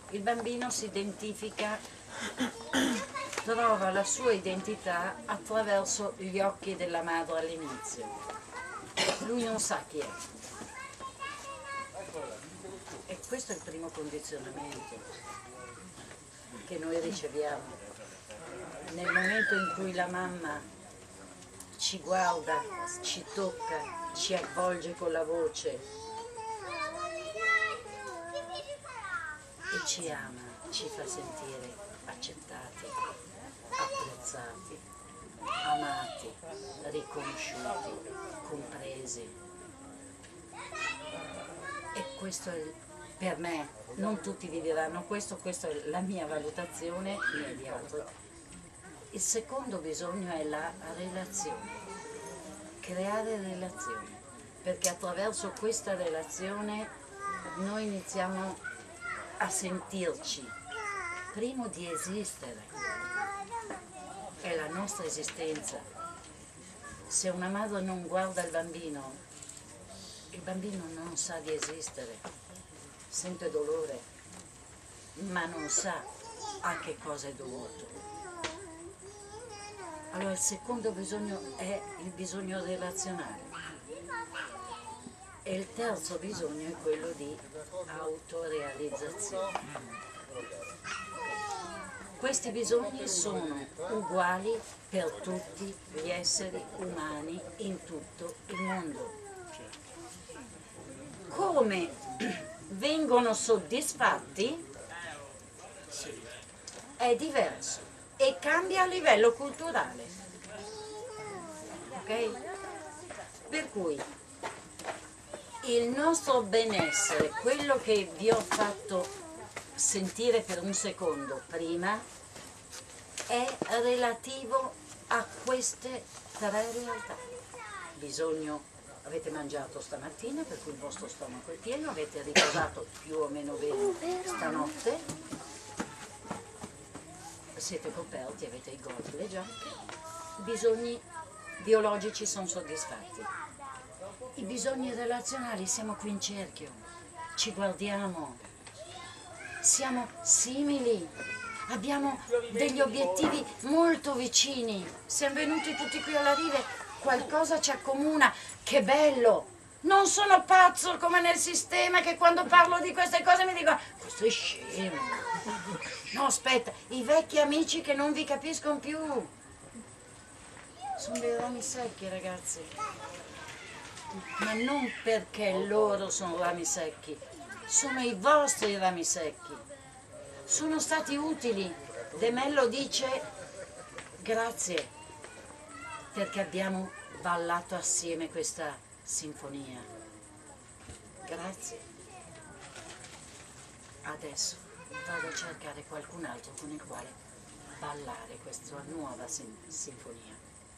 Il bambino si identifica, trova la sua identità attraverso gli occhi della madre all'inizio. Lui non sa chi è. E questo è il primo condizionamento che noi riceviamo. Nel momento in cui la mamma ci guarda, ci tocca, ci avvolge con la voce e ci ama, ci fa sentire accettati, apprezzati, amati, riconosciuti, compresi. E questo è, per me, non tutti vi diranno questo, questa è la mia valutazione e di altri. Il secondo bisogno è la relazione, creare relazione, perché attraverso questa relazione noi iniziamo a sentirci, primo di esistere, è la nostra esistenza. Se una madre non guarda il bambino non sa di esistere, sente dolore, ma non sa a che cosa è dovuto. Allora il secondo bisogno è il bisogno relazionale e il terzo bisogno è quello di autorealizzazione. Questi bisogni sono uguali per tutti gli esseri umani in tutto il mondo. Come vengono soddisfatti è diverso e cambia a livello culturale. Ok? Per cui il nostro benessere, quello che vi ho fatto sentire per un secondo prima, è relativo a queste tre realtà. Bisogno, avete mangiato stamattina per cui il vostro stomaco è pieno, avete riposato più o meno bene stanotte, siete coperti, avete i gorri, le giacche, i bisogni biologici sono soddisfatti. I bisogni relazionali, siamo qui in cerchio, ci guardiamo, siamo simili, abbiamo degli obiettivi molto vicini, siamo venuti tutti qui alla riva, qualcosa ci accomuna, che bello! Non sono pazzo come nel sistema che quando parlo di queste cose mi dicono questo è scemo. No, aspetta, i vecchi amici che non vi capiscono più. Sono dei rami secchi, ragazzi. Ma non perché loro sono rami secchi, sono i vostri rami secchi. Sono stati utili. De Mello dice grazie perché abbiamo ballato assieme questa sinfonia. Grazie. Adesso vado a cercare qualcun altro con il quale ballare questa nuova sinfonia.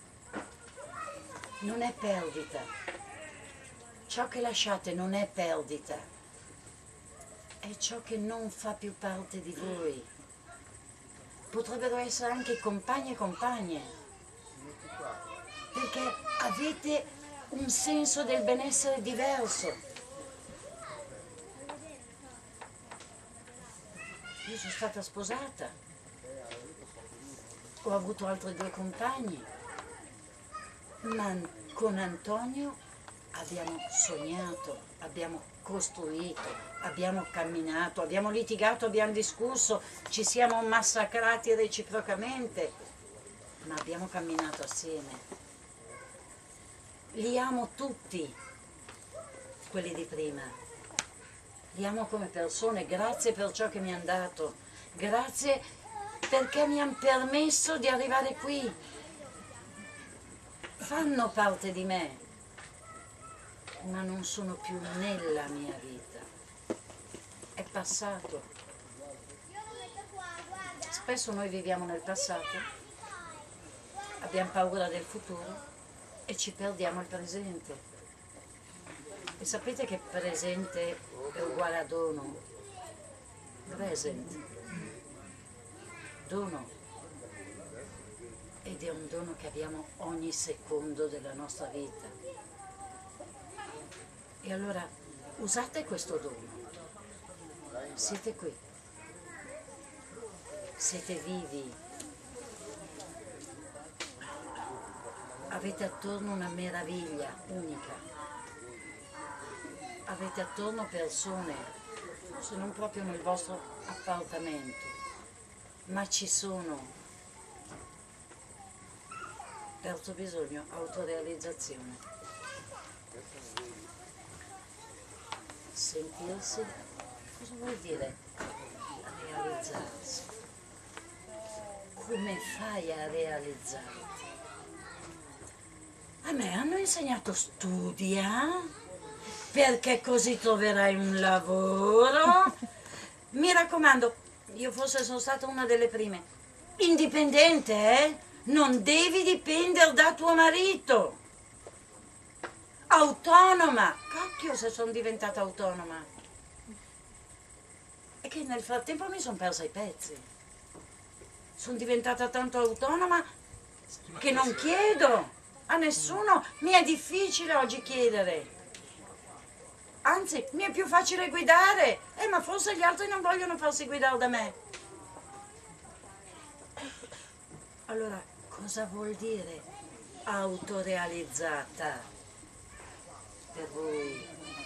Non è perdita. Ciò che lasciate non è perdita. È ciò che non fa più parte di voi. Potrebbero essere anche compagni e compagne, perché avete un senso del benessere diverso. Io sono stata sposata, ho avuto altri 2 compagni, ma con Antonio abbiamo sognato, abbiamo costruito, abbiamo camminato, abbiamo litigato, abbiamo discusso, ci siamo massacrati reciprocamente, ma abbiamo camminato assieme. Li amo tutti, quelli di prima. Li amo come persone, grazie per ciò che mi hanno dato, grazie perché mi hanno permesso di arrivare qui. Fanno parte di me, ma non sono più nella mia vita. È passato. Spesso noi viviamo nel passato, abbiamo paura del futuro e ci perdiamo il presente. E sapete che presente è uguale a dono? Present. Dono. Ed è un dono che abbiamo ogni secondo della nostra vita. E allora usate questo dono. Siete qui. siete vivi, avete attorno una meraviglia unica, avete attorno persone, se non proprio nel vostro appartamento, ma ci sono. Terzo bisogno, autorealizzazione. Sentirsi, cosa vuol dire realizzarsi? Come fai a realizzarti? A me hanno insegnato studia, perché così troverai un lavoro. Mi raccomando, io forse sono stata una delle prime. Indipendente, eh? Non devi dipendere da tuo marito. Autonoma. Cacchio se sono diventata autonoma. E che nel frattempo mi sono persa i pezzi. Sono diventata tanto autonoma che non chiedo a nessuno. Mi è difficile oggi chiedere. Anzi, mi è più facile guidare. Ma forse gli altri non vogliono farsi guidare da me. Allora, cosa vuol dire autorealizzata per voi?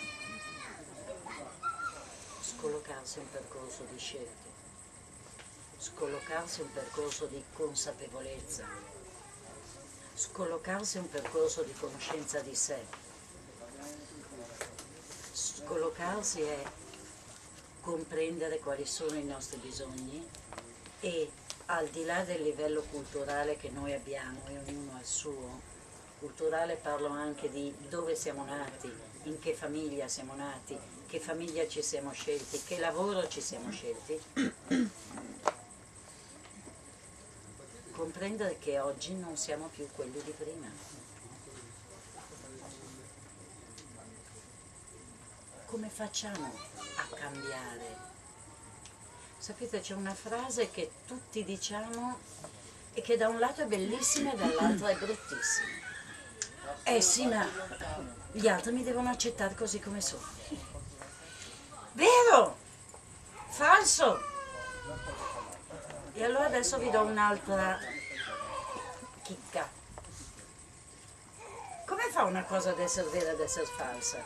Scollocarsi è un percorso di scelte, scollocarsi è un percorso di consapevolezza, scollocarsi è un percorso di conoscenza di sé, scollocarsi è comprendere quali sono i nostri bisogni e al di là del livello culturale che noi abbiamo e ognuno ha il suo, culturale parlo anche di dove siamo nati, in che famiglia siamo nati, che famiglia ci siamo scelti, che lavoro ci siamo scelti, comprendere che oggi non siamo più quelli di prima. Come facciamo a cambiare? Sapete, c'è una frase che tutti diciamo e che da un lato è bellissima e dall'altro è bruttissima. Sì, ma gli altri mi devono accettare così come sono. Vero? Falso? E allora adesso vi do un'altra chicca. Come fa una cosa ad essere vera e ad essere falsa?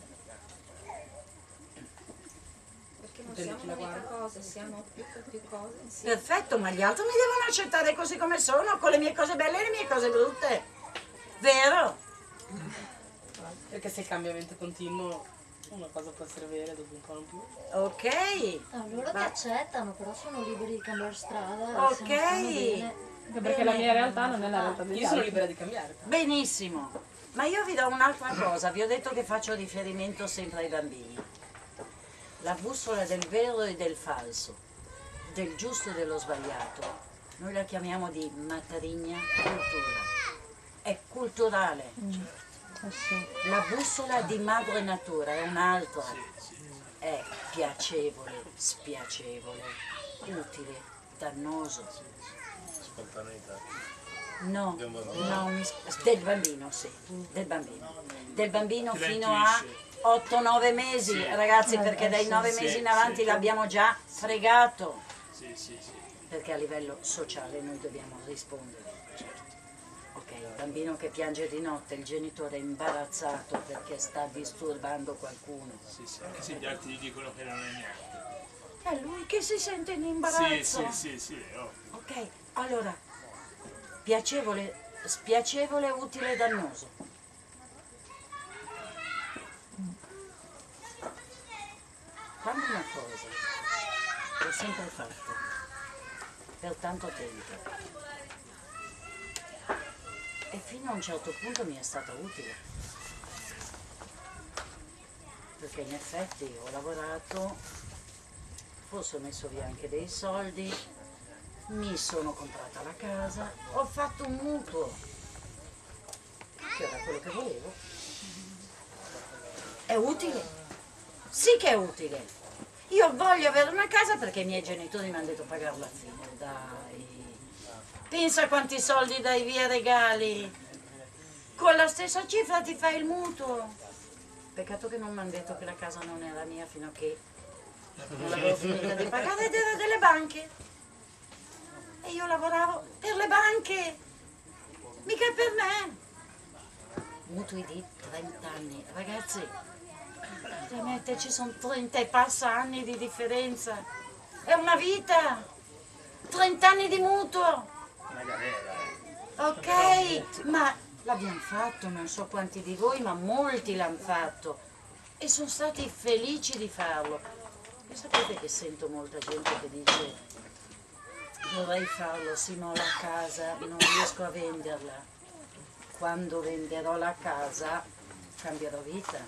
Non siamo un'unica cosa, siamo più cose insieme. Perfetto, ma gli altri mi devono accettare così come sono, con le mie cose belle e le mie cose brutte. Vero? Perché se il cambiamento è continuo, una cosa può essere vera, dopo un po' non più. Ok. Loro ti accettano, però sono liberi di cambiare strada. Ok. Se non stanno bene. Perché la mia realtà non è la realtà degli Io sono altri. libera di cambiare. Benissimo. Ma io vi do un'altra cosa. Vi ho detto che faccio riferimento sempre ai bambini. La bussola del vero e del falso, del giusto e dello sbagliato, noi la chiamiamo di matrigna cultura. È culturale. La bussola di madre natura è un'altra. È piacevole, spiacevole, utile, dannoso. Spontaneità. No, Del bambino. no, del bambino, sì, del bambino. Del bambino Che la fino a intuisce. 8-9 mesi, Sì. ragazzi, perché dai 9 Sì, mesi in sì, avanti sì. l'abbiamo già fregato, Sì, sì, sì. perché a livello sociale noi dobbiamo rispondere. Ok, il bambino che piange di notte, il genitore è imbarazzato perché sta disturbando qualcuno. Sì, sì. Anche se gli altri gli dicono che non è niente. È lui che si sente in Sì, imbarazzo. sì, sì, sì. Oh. Ok, allora, piacevole, spiacevole, utile e dannoso. Quando una cosa l'ho sempre fatta per tanto tempo e fino a un certo punto mi è stata utile, perché in effetti ho lavorato, forse ho messo via anche dei soldi, mi sono comprata la casa, ho fatto un mutuo, che era quello che volevo. È utile? Sì che è utile. Io voglio avere una casa perché i miei genitori mi hanno detto pagare l'affitto, dai. Pensa a quanti soldi dai via regali. Con la stessa cifra ti fai il mutuo. Peccato che non mi hanno detto che la casa non era mia fino a che non l'avevo finita di pagare ed era delle banche. E io lavoravo per le banche, mica per me. Mutui di 30 anni, ragazzi, veramente ci sono 30 e passa anni di differenza. È una vita, 30 anni di mutuo. Una galera. Ok, ma l'abbiamo fatto, non so quanti di voi, ma molti l'hanno fatto e sono stati felici di farlo. E sapete che sento molta gente che dice vorrei farlo, sì, ma ho la casa, non riesco a venderla. Quando venderò la casa cambierò vita,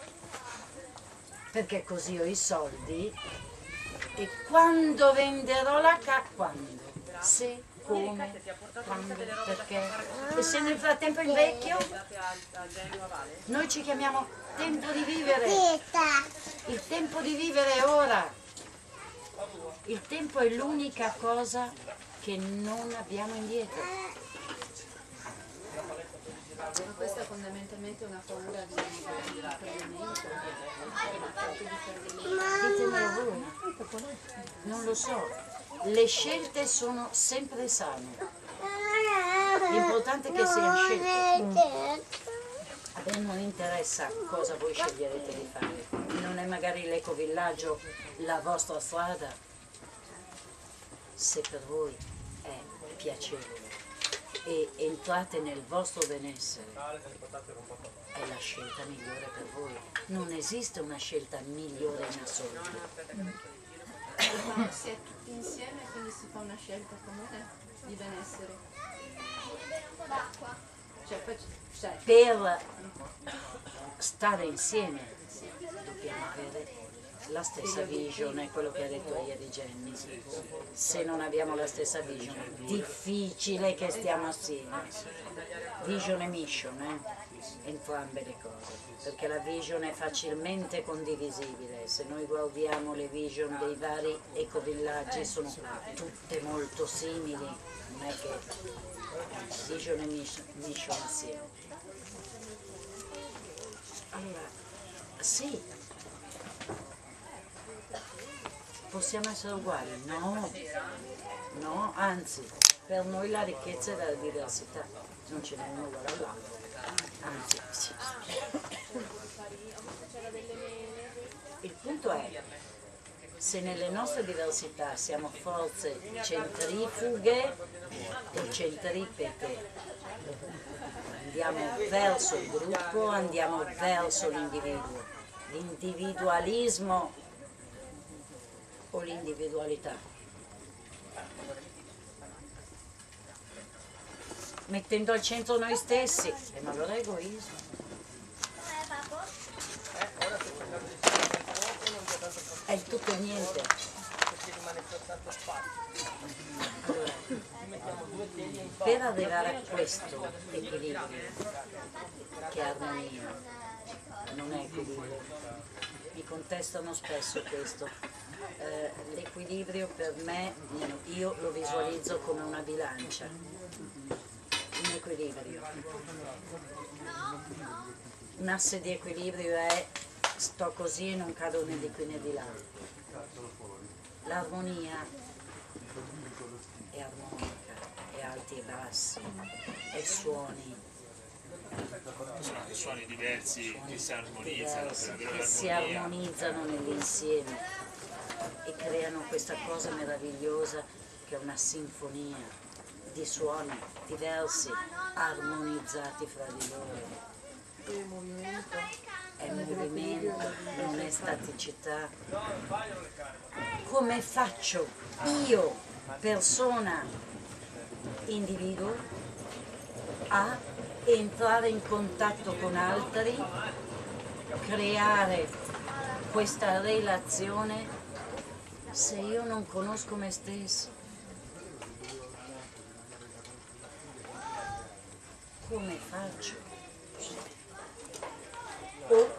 perché così ho i soldi e quando venderò la casa, quando? Se, come, quando, perché? E se nel frattempo invecchio? Noi ci chiamiamo tempo di vivere. Il tempo di vivere è ora. Il tempo è l'unica cosa che non abbiamo indietro. Ma questa è fondamentalmente una paura di fallimento, Ditemelo voi. Non lo so. Le scelte sono sempre sane. L'importante è che siano scelte. A me non interessa cosa voi sceglierete di fare. Non è magari l'ecovillaggio la vostra strada. Se per voi è piacevole e entrate nel vostro benessere, è la scelta migliore per voi. Non esiste una scelta migliore in assoluto. ma si è tutti insieme e quindi si fa una scelta comune di benessere. Cioè, Per stare insieme dobbiamo avere la stessa vision, è quello che ha detto ieri Jenny. Se non abbiamo la stessa vision è difficile che stiamo assieme. Vision e mission, entrambe le cose, perché la vision è facilmente condivisibile. Se noi guardiamo le vision dei vari ecovillaggi sono tutte molto simili, non è che vision e mission assieme. Allora, sì, possiamo essere uguali? No, no, anzi, per noi la ricchezza è la diversità, non ce n'è uno uguale all'altro, anzi, sì. Il punto è, se nelle nostre diversità siamo forze centrifughe o centripete, andiamo verso il gruppo, andiamo verso l'individuo, l'individualismo o l'individualità. Mettendo al centro noi stessi, ma allora è egoismo. È il tutto e niente. Allora, per arrivare a questo equilibrio, che è armonia, non è equilibrio, mi contestano spesso questo. L'equilibrio per me, io lo visualizzo come una bilancia, un equilibrio. Un asse di equilibrio è sto così e non cado né di qui né di là. L'armonia è armonica, è alti e bassi, è suoni. Sono suoni diversi che si armonizzano per avere Che si l'armonia. armonizzano nell'insieme e creano questa cosa meravigliosa che è una sinfonia di suoni diversi, armonizzati fra di loro. È movimento, non è staticità. Come faccio io, persona, individuo, a entrare in contatto con altri, creare questa relazione se io non conosco me stesso? Come faccio? O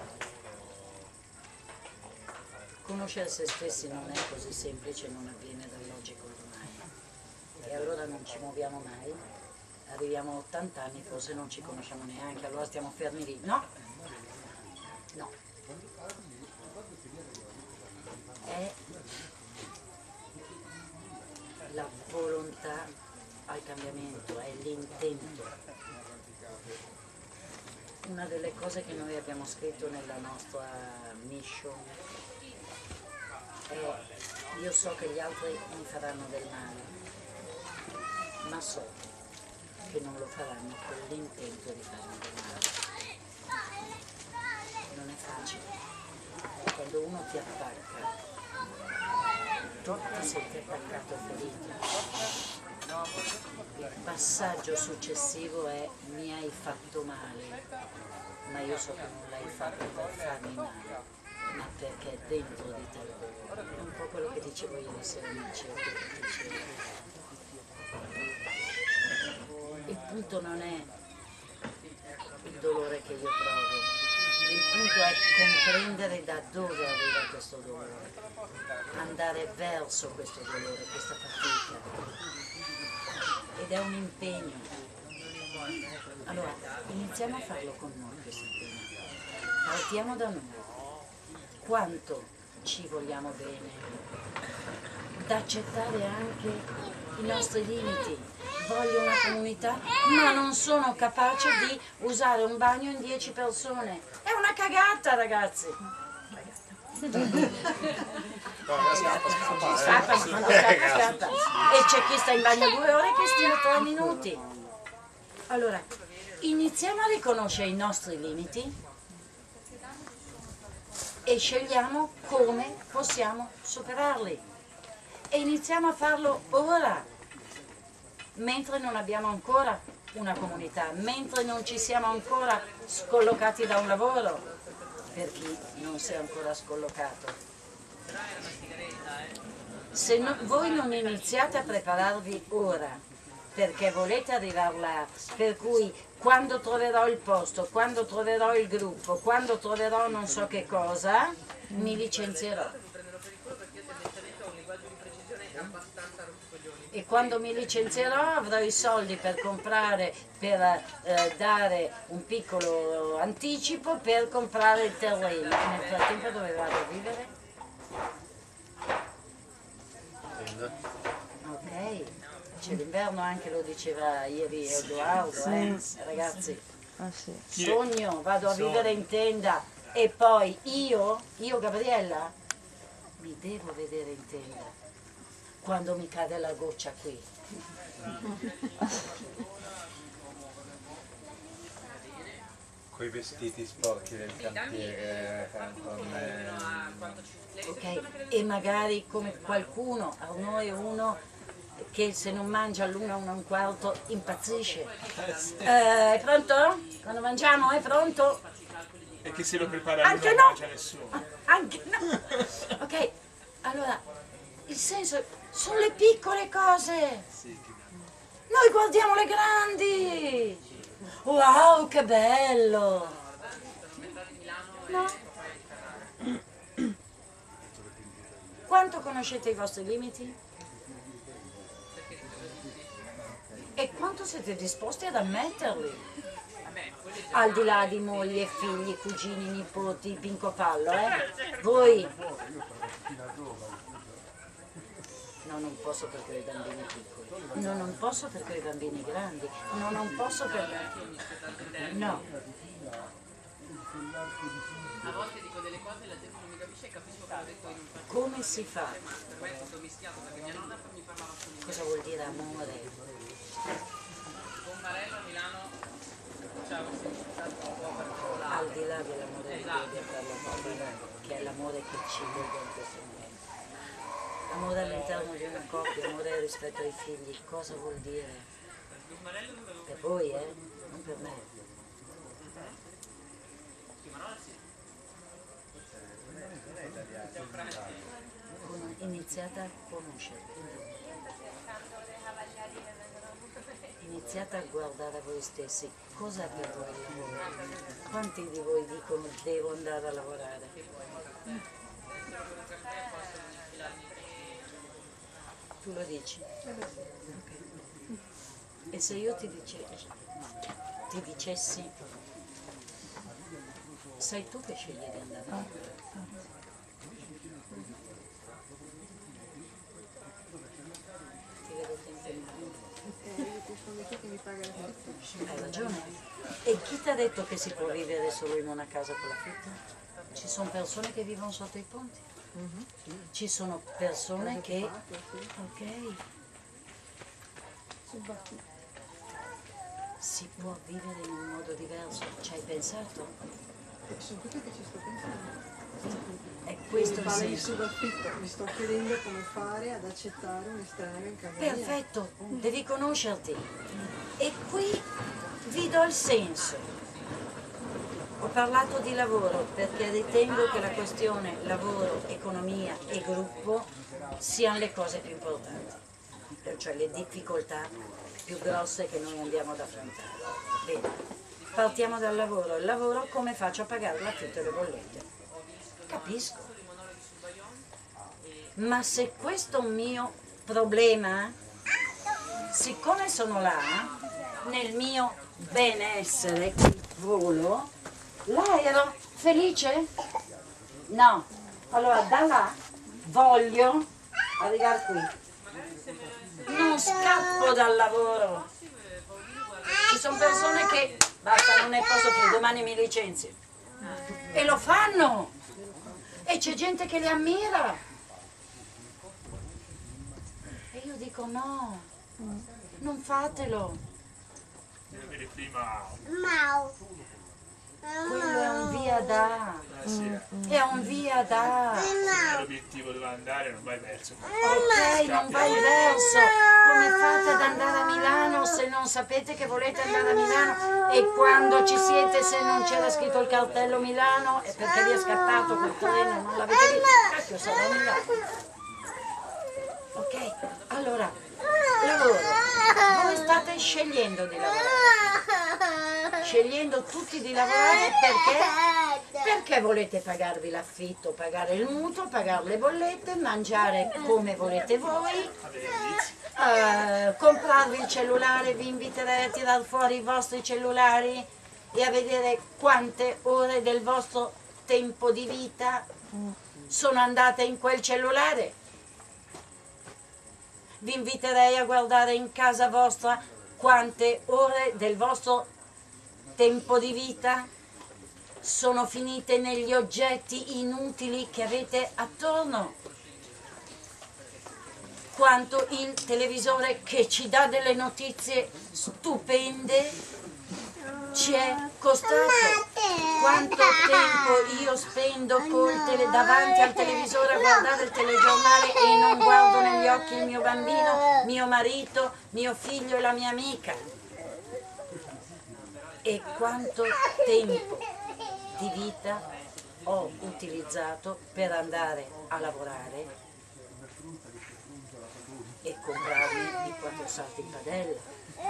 conoscere se stessi non è così semplice, non avviene dall'oggi al domani. E allora non ci muoviamo mai, arriviamo a 80 anni, forse non ci conosciamo neanche, allora stiamo fermi lì. No, no. È la volontà al cambiamento, è l'intento. Una delle cose che noi abbiamo scritto nella nostra mission è: io so che gli altri mi faranno del male, ma so che non lo faranno con l'intento di farmi del male. Non è facile. Quando uno ti attacca, tu ti senti attaccato e ferito. Il passaggio successivo è: mi hai fatto male, ma io so che non l'hai fatto per farmi male, ma perché è dentro di te. È un po' quello che dicevo ieri sera nel cerchio che dicevo. Il punto non è il dolore che io provo, il punto è comprendere da dove arriva questo dolore, andare verso questo dolore, questa fatica. Ed è un impegno. Allora, iniziamo a farlo con noi questo impegno. Partiamo da noi. Quanto ci vogliamo bene? Da accettare anche i nostri limiti. Voglio una comunità, ma non sono capace di usare un bagno in 10 persone. È una cagata, ragazzi. Scappa. E c'è chi sta in bagno 2 ore e chi stia 3 minuti. Allora, iniziamo a riconoscere i nostri limiti e scegliamo come possiamo superarli. E iniziamo a farlo ora, mentre non abbiamo ancora una comunità, mentre non ci siamo ancora scollocati da un lavoro, per chi non si è ancora scollocato. Se voi non iniziate a prepararvi ora, perché volete arrivare là, per cui quando troverò il posto, quando troverò il gruppo, quando troverò non so che cosa, mi licenzierò. E quando mi licenzierò avrò i soldi per comprare, per dare un piccolo anticipo per comprare il terreno. Nel frattempo dove vado a vivere? Ok, c'è l'inverno anche, lo diceva ieri Edoardo, ragazzi. Sogno, vado a vivere in tenda e poi io Gabriella, mi devo vedere in tenda quando mi cade la goccia qui. Coi vestiti sporchi del cantiere, Ok, e magari come qualcuno, a noi uno che se non mangia all'una, una e un quarto impazzisce. È pronto? Quando mangiamo è pronto? E che se lo prepara lui Anche non no! mangia nessuno. Anche no! Ok, allora, il senso sono le piccole cose. Noi guardiamo le grandi. Wow, che bello! No? Quanto conoscete i vostri limiti? E quanto siete disposti ad ammetterli? Al di là di moglie, figli, cugini, nipoti, Pinco Pallo, Voi? No, non posso perché ho i bambini piccoli. No, non posso perché ho i bambini grandi. No, non posso perché... No. A volte dico delle cose e la gente non mi capisce e capisco che ho detto in un fatto. Come si fa? Per me è tutto mischiato perché mia nonna mi parlava con Cosa vuol dire amore? Bombarello a Milano c'era un significato un po' particolare. Al di là dell'amore di Dio per la bambina, che è l'amore che ci vede in questo momento. Amore all'interno di una coppia, amore rispetto ai figli, cosa vuol dire? Per voi, non per me. Iniziate a conoscere, iniziate a guardare a voi stessi, cos'è per voi il lavoro? Quanti di voi dicono devo andare a lavorare? Tu lo dici? E se io ti dicessi, sei tu che scegli di andare? Hai ragione. E chi ti ha detto che si può vivere solo in una casa con l'affitto? Ci sono persone che vivono sotto i ponti. Ci sono persone che... Ok. Si può vivere in un modo diverso. Ci hai pensato? Sono tutte che ci sto pensando. È questo il Parla di senso. subaffitto, mi sto chiedendo come fare ad accettare un estraneo in casa mia. Perfetto, devi conoscerti. E qui vi do il senso. Ho parlato di lavoro perché ritengo che la questione lavoro, economia e gruppo siano le cose più importanti, cioè le difficoltà più grosse che noi andiamo ad affrontare. Bene, partiamo dal lavoro. Il lavoro, come faccio a pagare l'affitto e le bollette? Capisco. Ma se questo mio problema, siccome sono là, nel mio benessere, qui volo, là ero felice? No. Allora da là voglio arrivare qui. Non scappo dal lavoro. Ci sono persone che basta, non ne posso più, domani mi licenzio. E lo fanno. E c'è gente che li ammira. E io dico no, non fatelo. Devo avere prima Quello è un via da. È un via da. l'obiettivo dove andare, non vai verso. Ok, non vai verso. Come fate ad andare a Milano se non sapete che volete andare a Milano? E quando ci siete, se non c'era scritto il cartello Milano, è perché vi è scappato quel treno, non l'avete visto? Cacchio, sarà a Milano. Ok, allora, lavoro. Voi state scegliendo di lavorare. Scegliendo tutti di lavorare perché? Perché volete pagarvi l'affitto, pagare il mutuo, pagare le bollette, mangiare come volete voi, comprarvi il cellulare. Vi inviterei a tirar fuori i vostri cellulari e a vedere quante ore del vostro tempo di vita sono andate in quel cellulare. Vi inviterei a guardare in casa vostra quante ore del vostro tempo di vita sono finite negli oggetti inutili che avete attorno. Quanto il televisore, che ci dà delle notizie stupende, ci è costato. Quanto tempo io spendo davanti al televisore a guardare il telegiornale e non guardo negli occhi il mio bambino, mio marito, mio figlio e la mia amica. E quanto tempo di vita ho utilizzato per andare a lavorare e comprarmi i 4 salti in padella.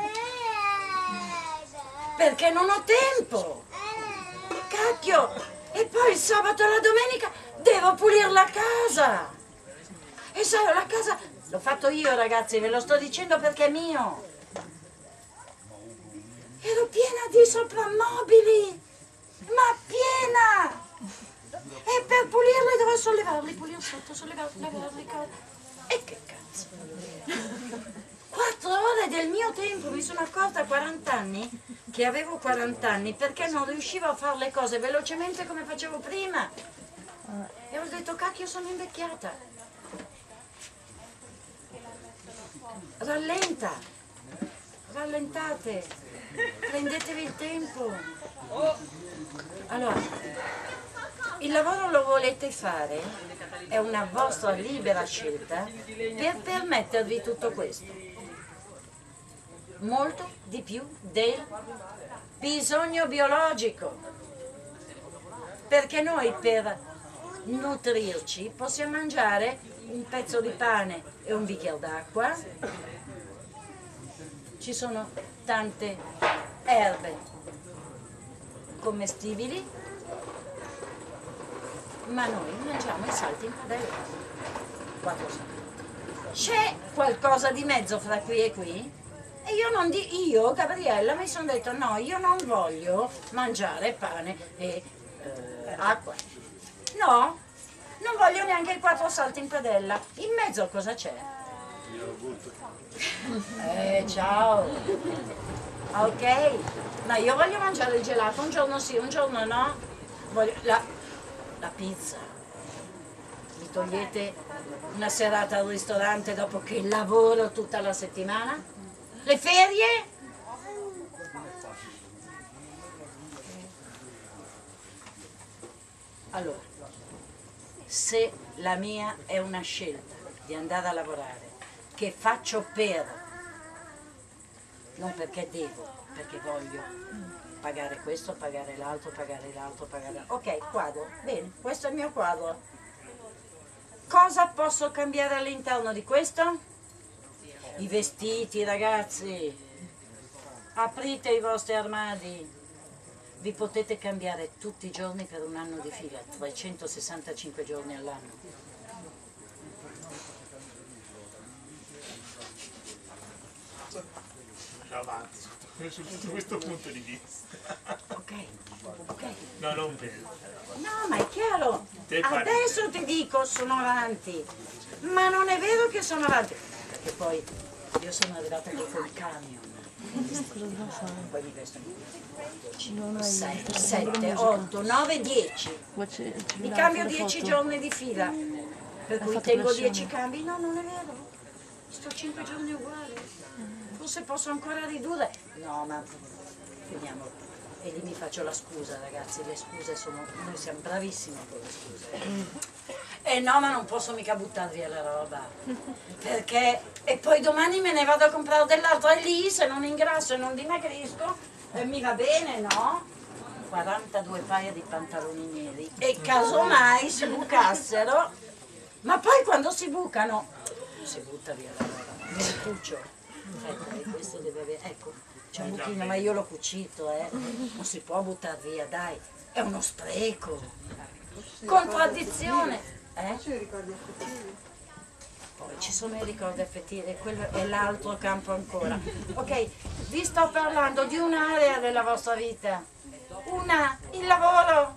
Perché non ho tempo! Cacchio! E poi il sabato e la domenica devo pulire la casa! E sai, la casa l'ho fatto io, ragazzi, ve lo sto dicendo perché è mio! Ero piena di soprammobili! Ma piena! E per pulirli dovevo sollevarli, pulire sotto, sollevarli, lavarli. E che cazzo? 4 ore del mio tempo, mi sono accorta a 40 anni che avevo 40 anni perché non riuscivo a fare le cose velocemente come facevo prima. E ho detto, cacchio, sono invecchiata. Rallenta, rallentate, prendetevi il tempo. Allora, il lavoro lo volete fare, è una vostra libera scelta per permettervi tutto questo. Molto di più del bisogno biologico, perché noi per nutrirci possiamo mangiare un pezzo di pane e un bicchiere d'acqua. Ci sono tante erbe commestibili, ma noi mangiamo i salti in padella. 4 salti. C'è qualcosa di mezzo fra qui e qui? E io, Gabriella, mi sono detto no, io non voglio mangiare pane e acqua. No, non voglio neanche i 4 salti in padella. In mezzo cosa c'è? Io lo butto. Ciao. Ok, ma io voglio mangiare il gelato, un giorno sì, un giorno no. Voglio la pizza. Mi togliete una serata al ristorante dopo che lavoro tutta la settimana? Le ferie? Allora, se la mia è una scelta di andare a lavorare, che faccio non perché devo, perché voglio pagare questo, pagare l'altro, pagare l'altro, pagare l'altro. Ok, quadro, bene, questo è il mio quadro. Cosa posso cambiare all'interno di questo? I vestiti, ragazzi. Aprite i vostri armadi. Vi potete cambiare tutti i giorni per un anno di fila, 365 giorni all'anno. Avanti, su questo punto di vista. Ok, ok. No, non vedo. No, ma è chiaro. Te parli Adesso ti dico sono avanti. Ma non è vero che sono avanti. Perché poi io sono arrivata qui col camion. Poi mi vesto 6, 7, 8, 9, 10. Mi cambio 10 giorni di fila. Per cui tengo 10 cambi. No, non è vero. Sto 5 giorni uguali. Forse posso ancora ridurre. No, ma finiamo. E lì mi faccio la scusa, ragazzi. Le scuse sono. Noi siamo bravissimi con le scuse. E no, ma non posso mica buttare via la roba. Perché. E poi domani me ne vado a comprare dell'altro. E lì, se non ingrasso e non dimagrisco, mi va bene, no? 42 paia di pantaloni neri. E casomai si bucassero. Ma poi quando si bucano, si butta via la roba. Me li cuccio. Ecco, questo deve avere. Ecco, c'è un buchino, ma io l'ho cucito, non si può buttare via, dai, è uno spreco. Contraddizione. C'è i ricordi affettivi. Poi ci sono i ricordi affettivi, quello è l'altro campo ancora. Ok, vi sto parlando di un'area della vostra vita. Il lavoro.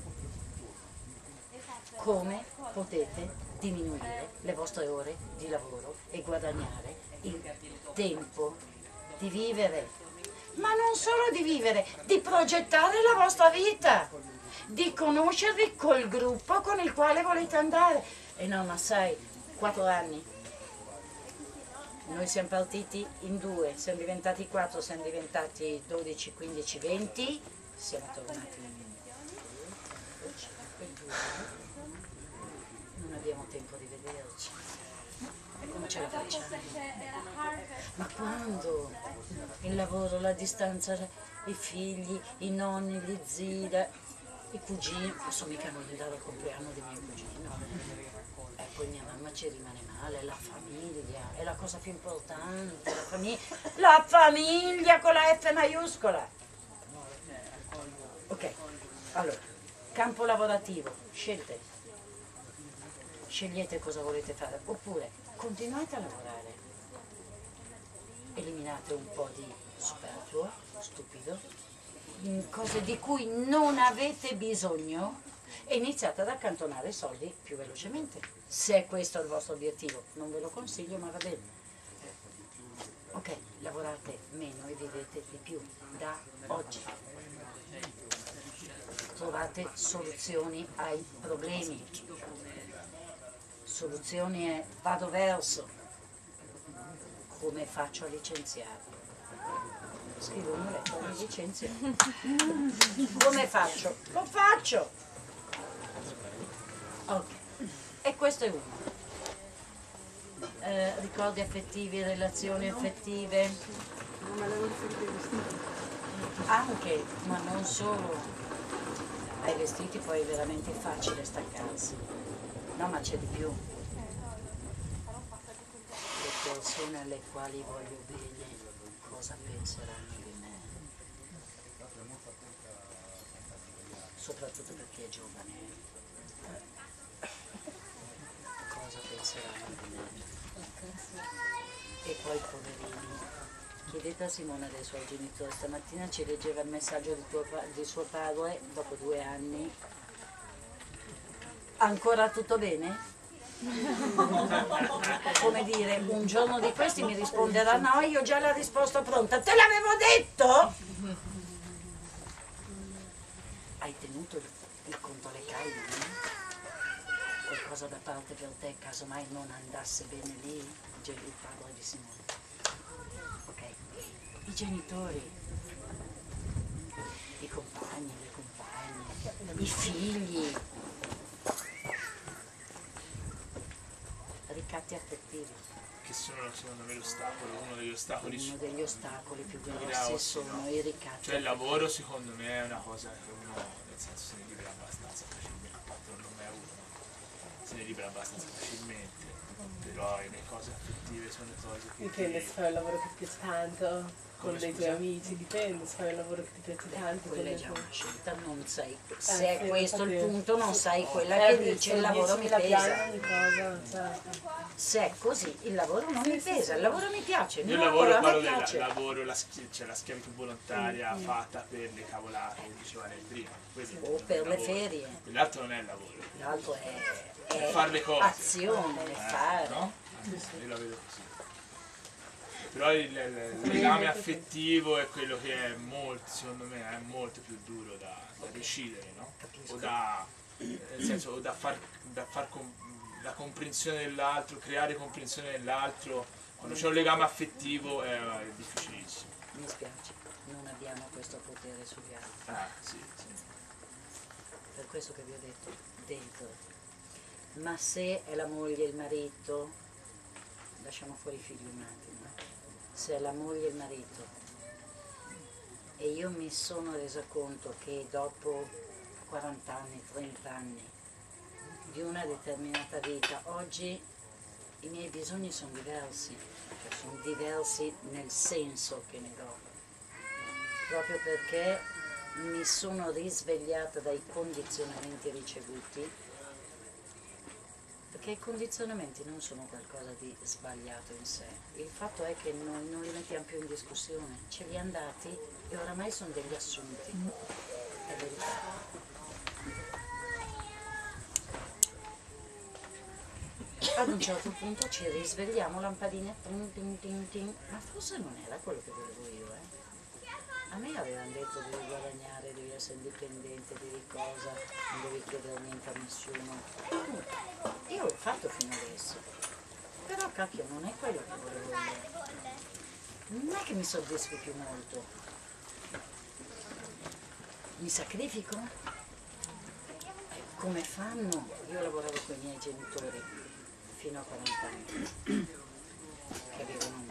Come potete diminuire le vostre ore di lavoro e guadagnare il tempo di vivere, ma non solo di vivere, di progettare la vostra vita, di conoscervi col gruppo con il quale volete andare. E no, ma sai, 4 anni. Noi siamo partiti in 2, siamo diventati 4, siamo diventati 12, 15, 20, siamo tornati in 5, non abbiamo tempo di vederci. Come ce la facciamo? Ma quando? Il lavoro, la distanza, i figli, i nonni, gli zii, i cugini. Posso mica non andare al compleanno di mio cugino. E poi mia mamma ci rimane male, la famiglia, è la cosa più importante, la famiglia con la F maiuscola. Ok, allora, campo lavorativo, scelte. Scegliete cosa volete fare, oppure continuate a lavorare, eliminate un po' di superfluo, stupido, cose di cui non avete bisogno e iniziate ad accantonare i soldi più velocemente, se è questo il vostro obiettivo. Non ve lo consiglio, ma va bene. Ok, lavorate meno e vivete di più da oggi. Trovate soluzioni ai problemi. Soluzioni è vado verso, come faccio a licenziare? Scrivo una lettera di licenzio. Come faccio? Lo faccio! Ok, e questo è uno. Ricordi affettivi, relazioni affettive. No, ma devo sempre vestiti. Anche, ma non solo. Ai vestiti poi è veramente facile staccarsi. No, ma c'è di più. Le persone alle quali voglio bene, cosa penseranno di me? Soprattutto per chi è giovane. Cosa penseranno di me? E poi poverini. Chiedete a Simona dei suoi genitori, stamattina ci leggeva il messaggio di suo padre dopo 2 anni. Ancora tutto bene? Come dire, un giorno di questi mi risponderà no, io ho già la risposta pronta, te l'avevo detto? Hai tenuto il conto alle caine? Qualcosa da parte per te, casomai non andasse bene lì? Il padre di Simone. Ok, i genitori, i compagni, le compagne, i figli, ricatti affettivi. Che sono secondo me l'ostacolo, uno degli ostacoli. Uno degli ostacoli più grossi grossi, sono no? i ricatti. Cioè il lavoro secondo me è una cosa che uno, nel senso, se ne libera abbastanza facilmente, a parte non è uno, se ne libera abbastanza facilmente, però le cose affettive sono le cose che... Dipende se fai un lavoro che ti piace tanto con dei tuoi amici, dipende se fai un lavoro che ti piace tanto con Quella è dei già tuoi... una scelta, non sai, se è sì, questo il infatti, punto non sì. sai quella che dice il lavoro mi pesa. Ogni cosa, certo. Se è così il lavoro non mi pesa, il lavoro mi piace, Io no, lavoro, a me parlo del piace. lavoro, cioè la schiavitù volontaria fatta per le cavolate che diceva lei prima. Quello O non è per le lavoro. ferie, L'altro non è lavoro, l'altro è fare le cose. azione, è fare. No? Io la vedo così. Però il legame affettivo è quello che è molto, secondo me, è molto più duro da decidere, no? O da, nel senso, o da far la comprensione dell'altro, creare comprensione dell'altro. Quando c'è un legame affettivo è difficilissimo. Mi spiace, non abbiamo questo potere sugli altri. Sì. Per questo che vi ho detto, dentro. Ma se è la moglie e il marito, lasciamo fuori i figli un attimo, se è la moglie e il marito, e io mi sono resa conto che dopo 40 anni, 30 anni di una determinata vita, oggi i miei bisogni sono diversi, cioè sono diversi nel senso che ne do, proprio perché mi sono risvegliata dai condizionamenti ricevuti, perché i condizionamenti non sono qualcosa di sbagliato in sé, il fatto è che noi non li mettiamo più in discussione, ce li hanno dati e oramai sono degli assunti, è verità. Ad un certo punto ci risvegliamo, lampadine, tin, tin, tin, tin, ma forse non era quello che volevo io, A me avevano detto devi guadagnare, devi essere indipendente, devi cosa, non devi chiedere niente a nessuno. Io l'ho fatto fino adesso, però cacchio non è quello che volevo io. Non è che mi soddisfi più molto. Mi sacrifico? Come fanno? Io lavoravo con i miei genitori fino a 40 anni, che avevano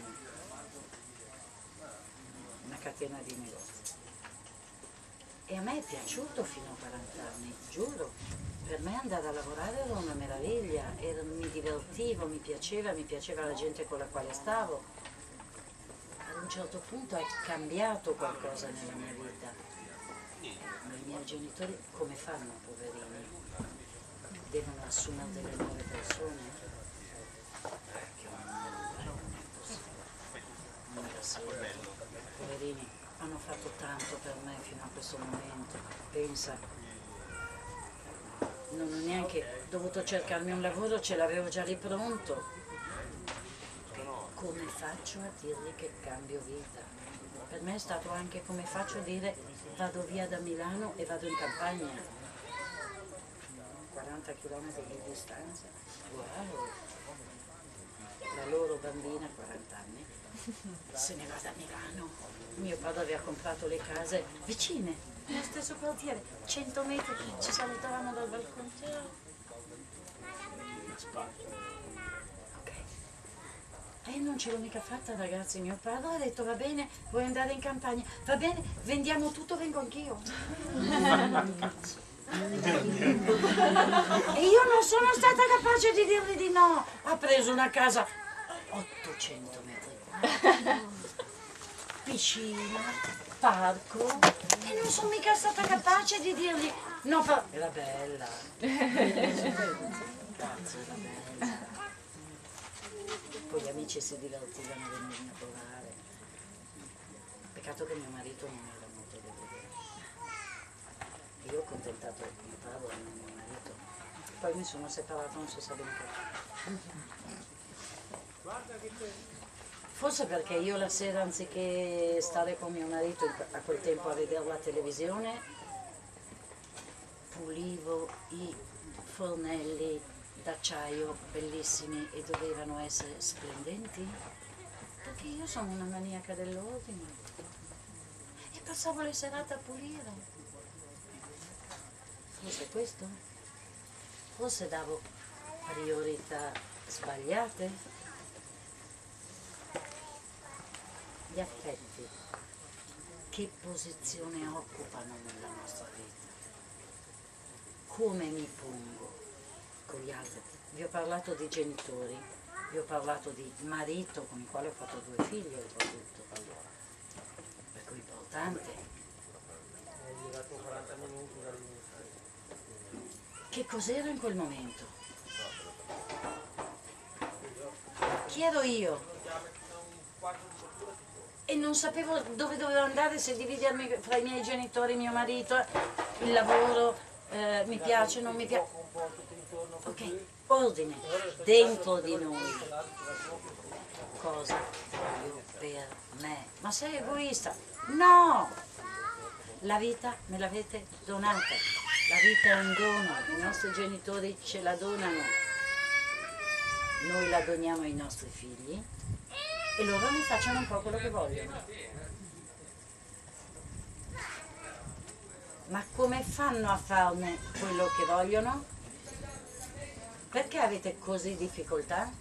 una catena di negozi. E a me è piaciuto fino a 40 anni, giuro. Per me andare a lavorare era una meraviglia, mi divertivo, mi piaceva la gente con la quale stavo. Ad un certo punto è cambiato qualcosa nella mia vita. I miei genitori come fanno, poverini? Devono assumere delle nuove persone? Poverini, hanno fatto tanto per me fino a questo momento, pensa, non ho neanche dovuto cercarmi un lavoro, ce l'avevo già lì pronto. Come faccio a dirgli che cambio vita? Per me è stato anche come faccio a dire vado via da Milano e vado in campagna, 40 km di distanza, wow, la loro bambina 40 anni se ne va da Milano. Mio padre aveva comprato le case vicine, nello stesso quartiere, 100 metri, ci salutavamo dal balcone. Ok. E non ce l'ho mica fatta, ragazzi. Mio padre ha detto va bene, vuoi andare in campagna? Va bene, vendiamo tutto, vengo anch'io. E io non sono stata capace di dirgli di no. Ha preso una casa 800 metri quadri, piscina, parco, e non sono mica stata capace di dirgli no. Era bella. Cazzo, era bella. Poi gli amici si divertivano a venirmi a trovare. Peccato che mio marito non era molto devoto. Io ho contentato mio padre e non mio marito. poi mi sono separata, non si sa bene perché. Forse perché io la sera, anziché stare con mio marito a quel tempo a vedere la televisione, pulivo i fornelli d'acciaio bellissimi e dovevano essere splendenti, perché io sono una maniaca dell'ordine e passavo le serate a pulire. Forse questo? Forse davo priorità sbagliate? Gli affetti, che posizione occupano nella nostra vita? Come mi pongo con gli altri? Vi ho parlato di genitori, vi ho parlato di marito con il quale ho fatto 2 figli oltretutto, per cui importante. Che cos'era in quel momento? Chi ero io? E non sapevo dove dovevo andare, se dividermi fra i miei genitori, mio marito, il lavoro, mi piace, non mi piace. Ok, ordine, dentro di noi. Cosa voglio per me? Ma sei egoista? No! La vita me l'avete donata, la vita è un dono, i nostri genitori ce la donano, noi la doniamo ai nostri figli e loro ne facciano un po' quello che vogliono. Ma come fanno a farne quello che vogliono? Perché avete così difficoltà?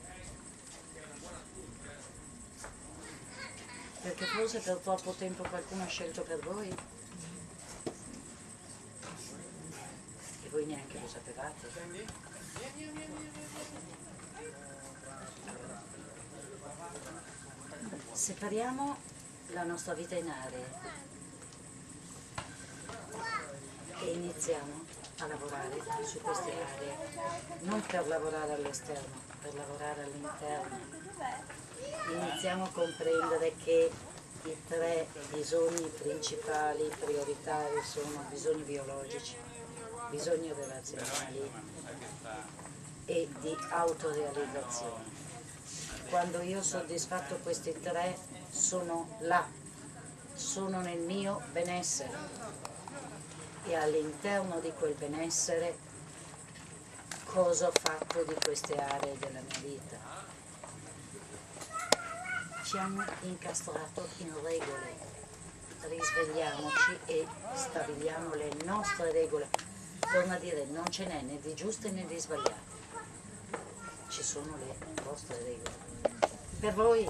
Perché forse per troppo tempo qualcuno ha scelto per voi e voi neanche lo sapevate. Separiamo la nostra vita in aree e iniziamo a lavorare su queste aree, non per lavorare all'esterno, per lavorare all'interno. Iniziamo a comprendere che i 3 bisogni principali, prioritari, sono bisogni biologici, bisogni relazionali e di autorealizzazione. Quando io ho soddisfatto questi 3 sono là, sono nel mio benessere e all'interno di quel benessere cosa ho fatto di queste aree della mia vita. Ci hanno incastrato in regole, risvegliamoci e stabiliamo le nostre regole. Torno a dire, non ce n'è né di giuste né di sbagliate, ci sono le vostre regole. Per voi,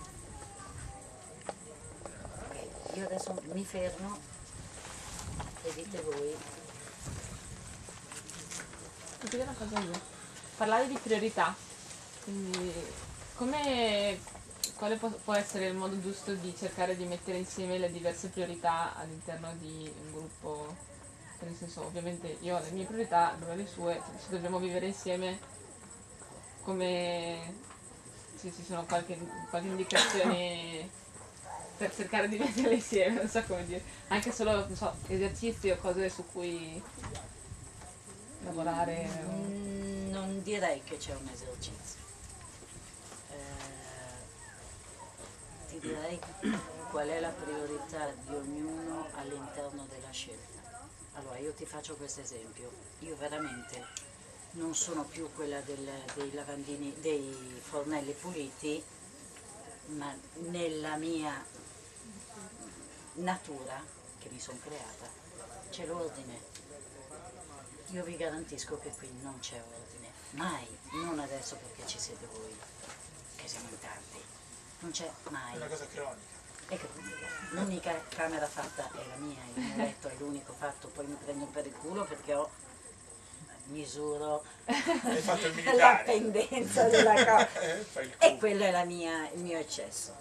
ok, io adesso mi fermo e dite voi. Posso dire una cosa io? Parlare di priorità, quindi quale può essere il modo giusto di cercare di mettere insieme le diverse priorità all'interno di un gruppo? Nel senso, ovviamente io ho le mie priorità, lui ha le sue, se dobbiamo vivere insieme, come se ci sono qualche indicazione per cercare di metterle insieme, non so come dire, anche solo, non so, esercizi o cose su cui lavorare. Non direi che c'è un esercizio. Ti direi qual è la priorità di ognuno all'interno della scelta. Allora, io ti faccio questo esempio. Io veramente non sono più quella dei lavandini, dei fornelli puliti, ma nella mia natura che mi sono creata c'è l'ordine. Io vi garantisco che qui non c'è ordine, mai, non adesso perché ci siete voi, che siamo in tanti, non c'è mai. È una cosa cronica. È cronica. L'unica camera fatta è la mia, il mio letto è l'unico fatto, poi mi prendo per il culo perché misuro Hai fatto il la militare. pendenza della cosa Fai il e cubo. quello è il mio eccesso.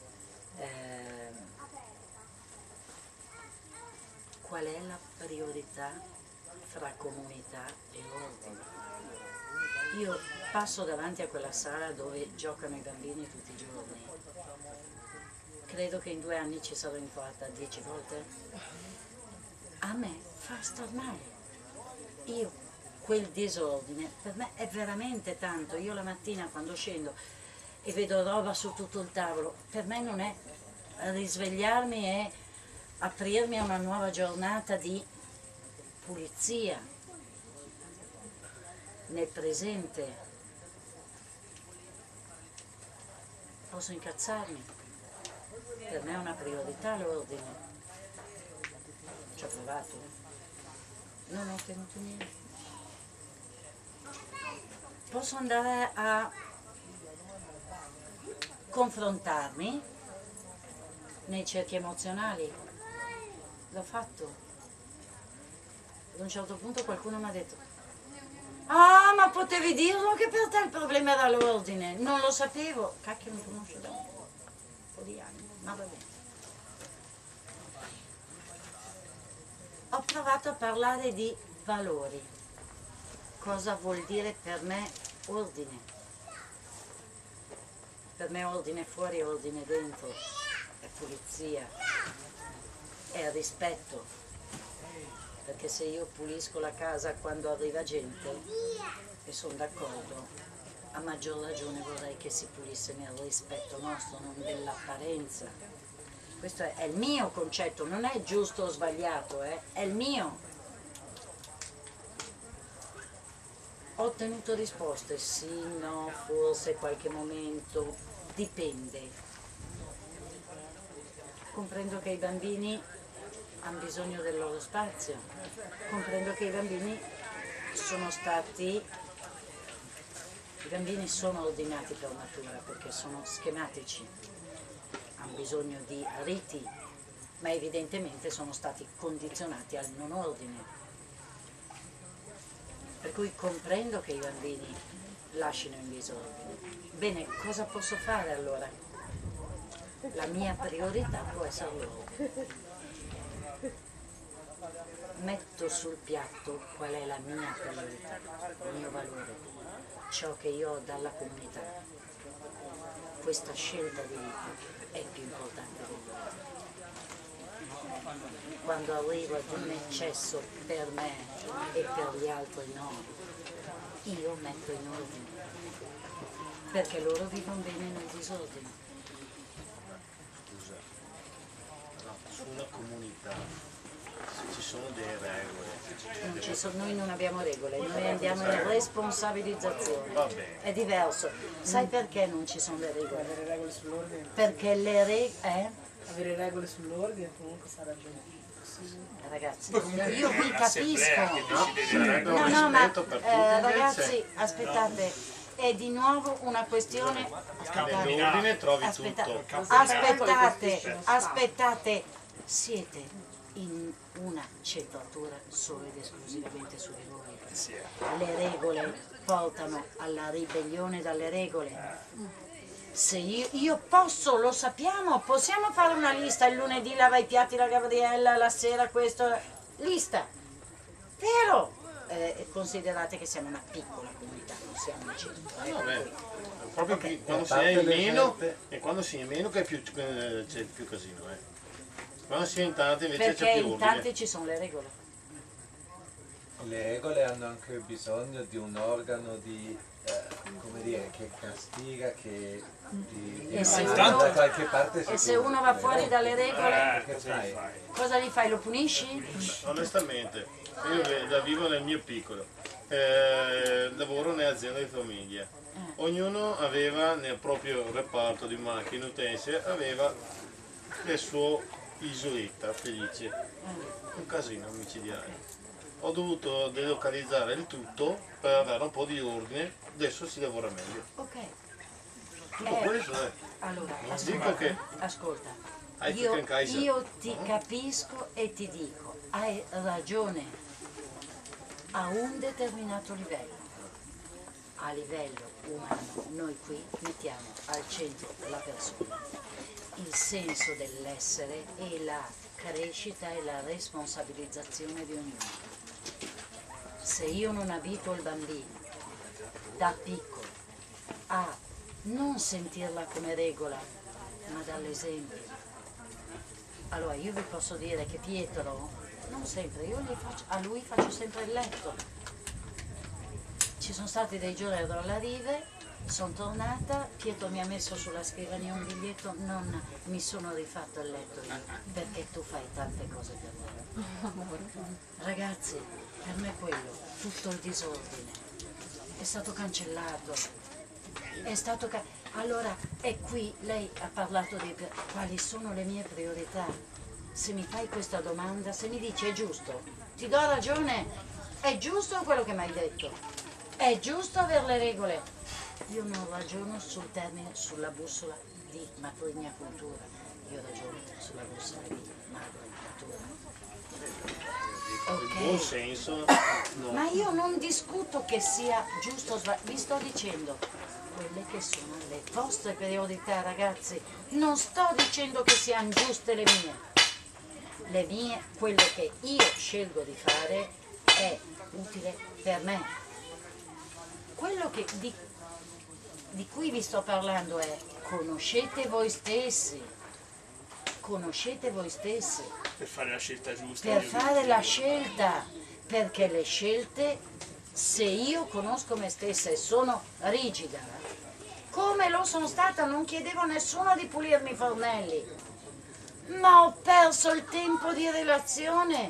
Qual è la priorità fra comunità e ordine? Io passo davanti a quella sala dove giocano i bambini tutti i giorni. Credo che in 2 anni ci sarò entrata 10 volte. A me fa star male. Io quel disordine per me è veramente tanto. Io la mattina quando scendo e vedo roba su tutto il tavolo, per me non è risvegliarmi e aprirmi a una nuova giornata di pulizia nel presente. Posso incazzarmi, per me è una priorità l'ordine. Ci ho provato, non ho ottenuto niente. Posso andare a confrontarmi nei cerchi emozionali, l'ho fatto. Ad un certo punto qualcuno mi ha detto: ah, ma potevi dirlo che per te il problema era l'ordine. Non lo sapevo. Cacchio, mi conosco da un po' di anni, ma va bene. Ho provato a parlare di valori. Cosa vuol dire per me ordine? Per me ordine fuori, ordine dentro. È pulizia, è rispetto. Perché se io pulisco la casa quando arriva gente, e sono d'accordo, a maggior ragione vorrei che si pulisse nel rispetto nostro, non dell'apparenza. Questo è il mio concetto, non è giusto o sbagliato, è il mio. Ho ottenuto risposte, sì, no, forse qualche momento, dipende. Comprendo che i bambini hanno bisogno del loro spazio, comprendo che i bambini sono ordinati per natura perché sono schematici, hanno bisogno di riti, ma evidentemente sono stati condizionati al non ordine. Per cui comprendo che i bambini lasciano in disordine. Bene, cosa posso fare allora? La mia priorità può essere loro. Metto sul piatto qual è la mia priorità, il mio valore, ciò che io ho dalla comunità. Questa scelta di vita è più importante di me. Quando arrivo ad un eccesso per me e per gli altri no, io metto in ordine, perché loro vivono bene nel disordine. Scusa, su una comunità ci sono delle regole. Noi non abbiamo regole, noi andiamo in responsabilizzazione. Va bene. È diverso. Sai perché non ci sono le regole? Avere regole sull'ordine. Perché le regole... Avere regole sull'ordine comunque sarà ragione. Ragazzi, io vi capisco. No, No, ma ragazzi, aspettate. È di nuovo una questione... Nell'ordine trovi tutto. Aspettate. Siete in una centratura solo ed esclusivamente su di voi. Le regole portano alla ribellione dalle regole. Se io posso, lo sappiamo, possiamo fare una lista, il lunedì lava i piatti la Gabriella, la sera questo, lista. Però considerate che siamo una piccola comunità, non siamo una centro. Proprio Okay. quando si è in meno, e quando si è in meno che c'è più casino. Quando si è in tanti invece Perché c'è più in ordine. tanti ci sono le regole. Le regole hanno anche bisogno di un organo di, come dire, che castiga, che da qualche parte. E se uno va fuori dalle regole, che fai? cosa gli fai? Lo punisci? Onestamente, io vivo nel mio piccolo, lavoro nell'azienda di famiglia. Ognuno aveva nel proprio reparto di macchine utensili, aveva il suo isoletta felice, un casino micidiale. Ho dovuto delocalizzare il tutto per avere un po' di ordine, adesso si lavora meglio. Ok. Tutto questo è. Allora, Non dico che ascolta. Kaiser. Io ti capisco e ti dico, hai ragione a un determinato livello. A livello umano, noi qui mettiamo al centro la persona, il senso dell'essere e la crescita e la responsabilizzazione di ognuno. Se io non abituo il bambino da piccolo a non sentirla come regola, ma dall'esempio, allora io vi posso dire che Pietro, non sempre, a lui faccio sempre il letto. ci sono stati dei giorni alla rive, sono tornata, Pietro mi ha messo sulla scrivania un biglietto, nonna, mi sono rifatto il letto io, perché tu fai tante cose per me. Ragazzi, per me quello, tutto il disordine, è stato cancellato, è stato allora, e qui lei ha parlato di quali sono le mie priorità. Se mi fai questa domanda, se mi dici è giusto, ti do ragione, è giusto quello che mi hai detto, è giusto avere le regole. Io non ragiono sul termine, sulla bussola di matrigna cultura, io ragiono sulla bussola di madre cultura. In buon senso, no. Ma io non discuto che sia giusto o sbagliato, vi sto dicendo quelle che sono le vostre priorità, ragazzi. Non sto dicendo che siano giuste le mie. Le mie, quello che io scelgo di fare è utile per me. Quello che di cui vi sto parlando è conoscete voi stessi. Conoscete voi stessi. Per fare la scelta giusta. Per fare la scelta, perché le scelte, se io conosco me stessa e sono rigida, come lo sono stata, non chiedevo a nessuno di pulirmi i fornelli, ma ho perso il tempo di relazione.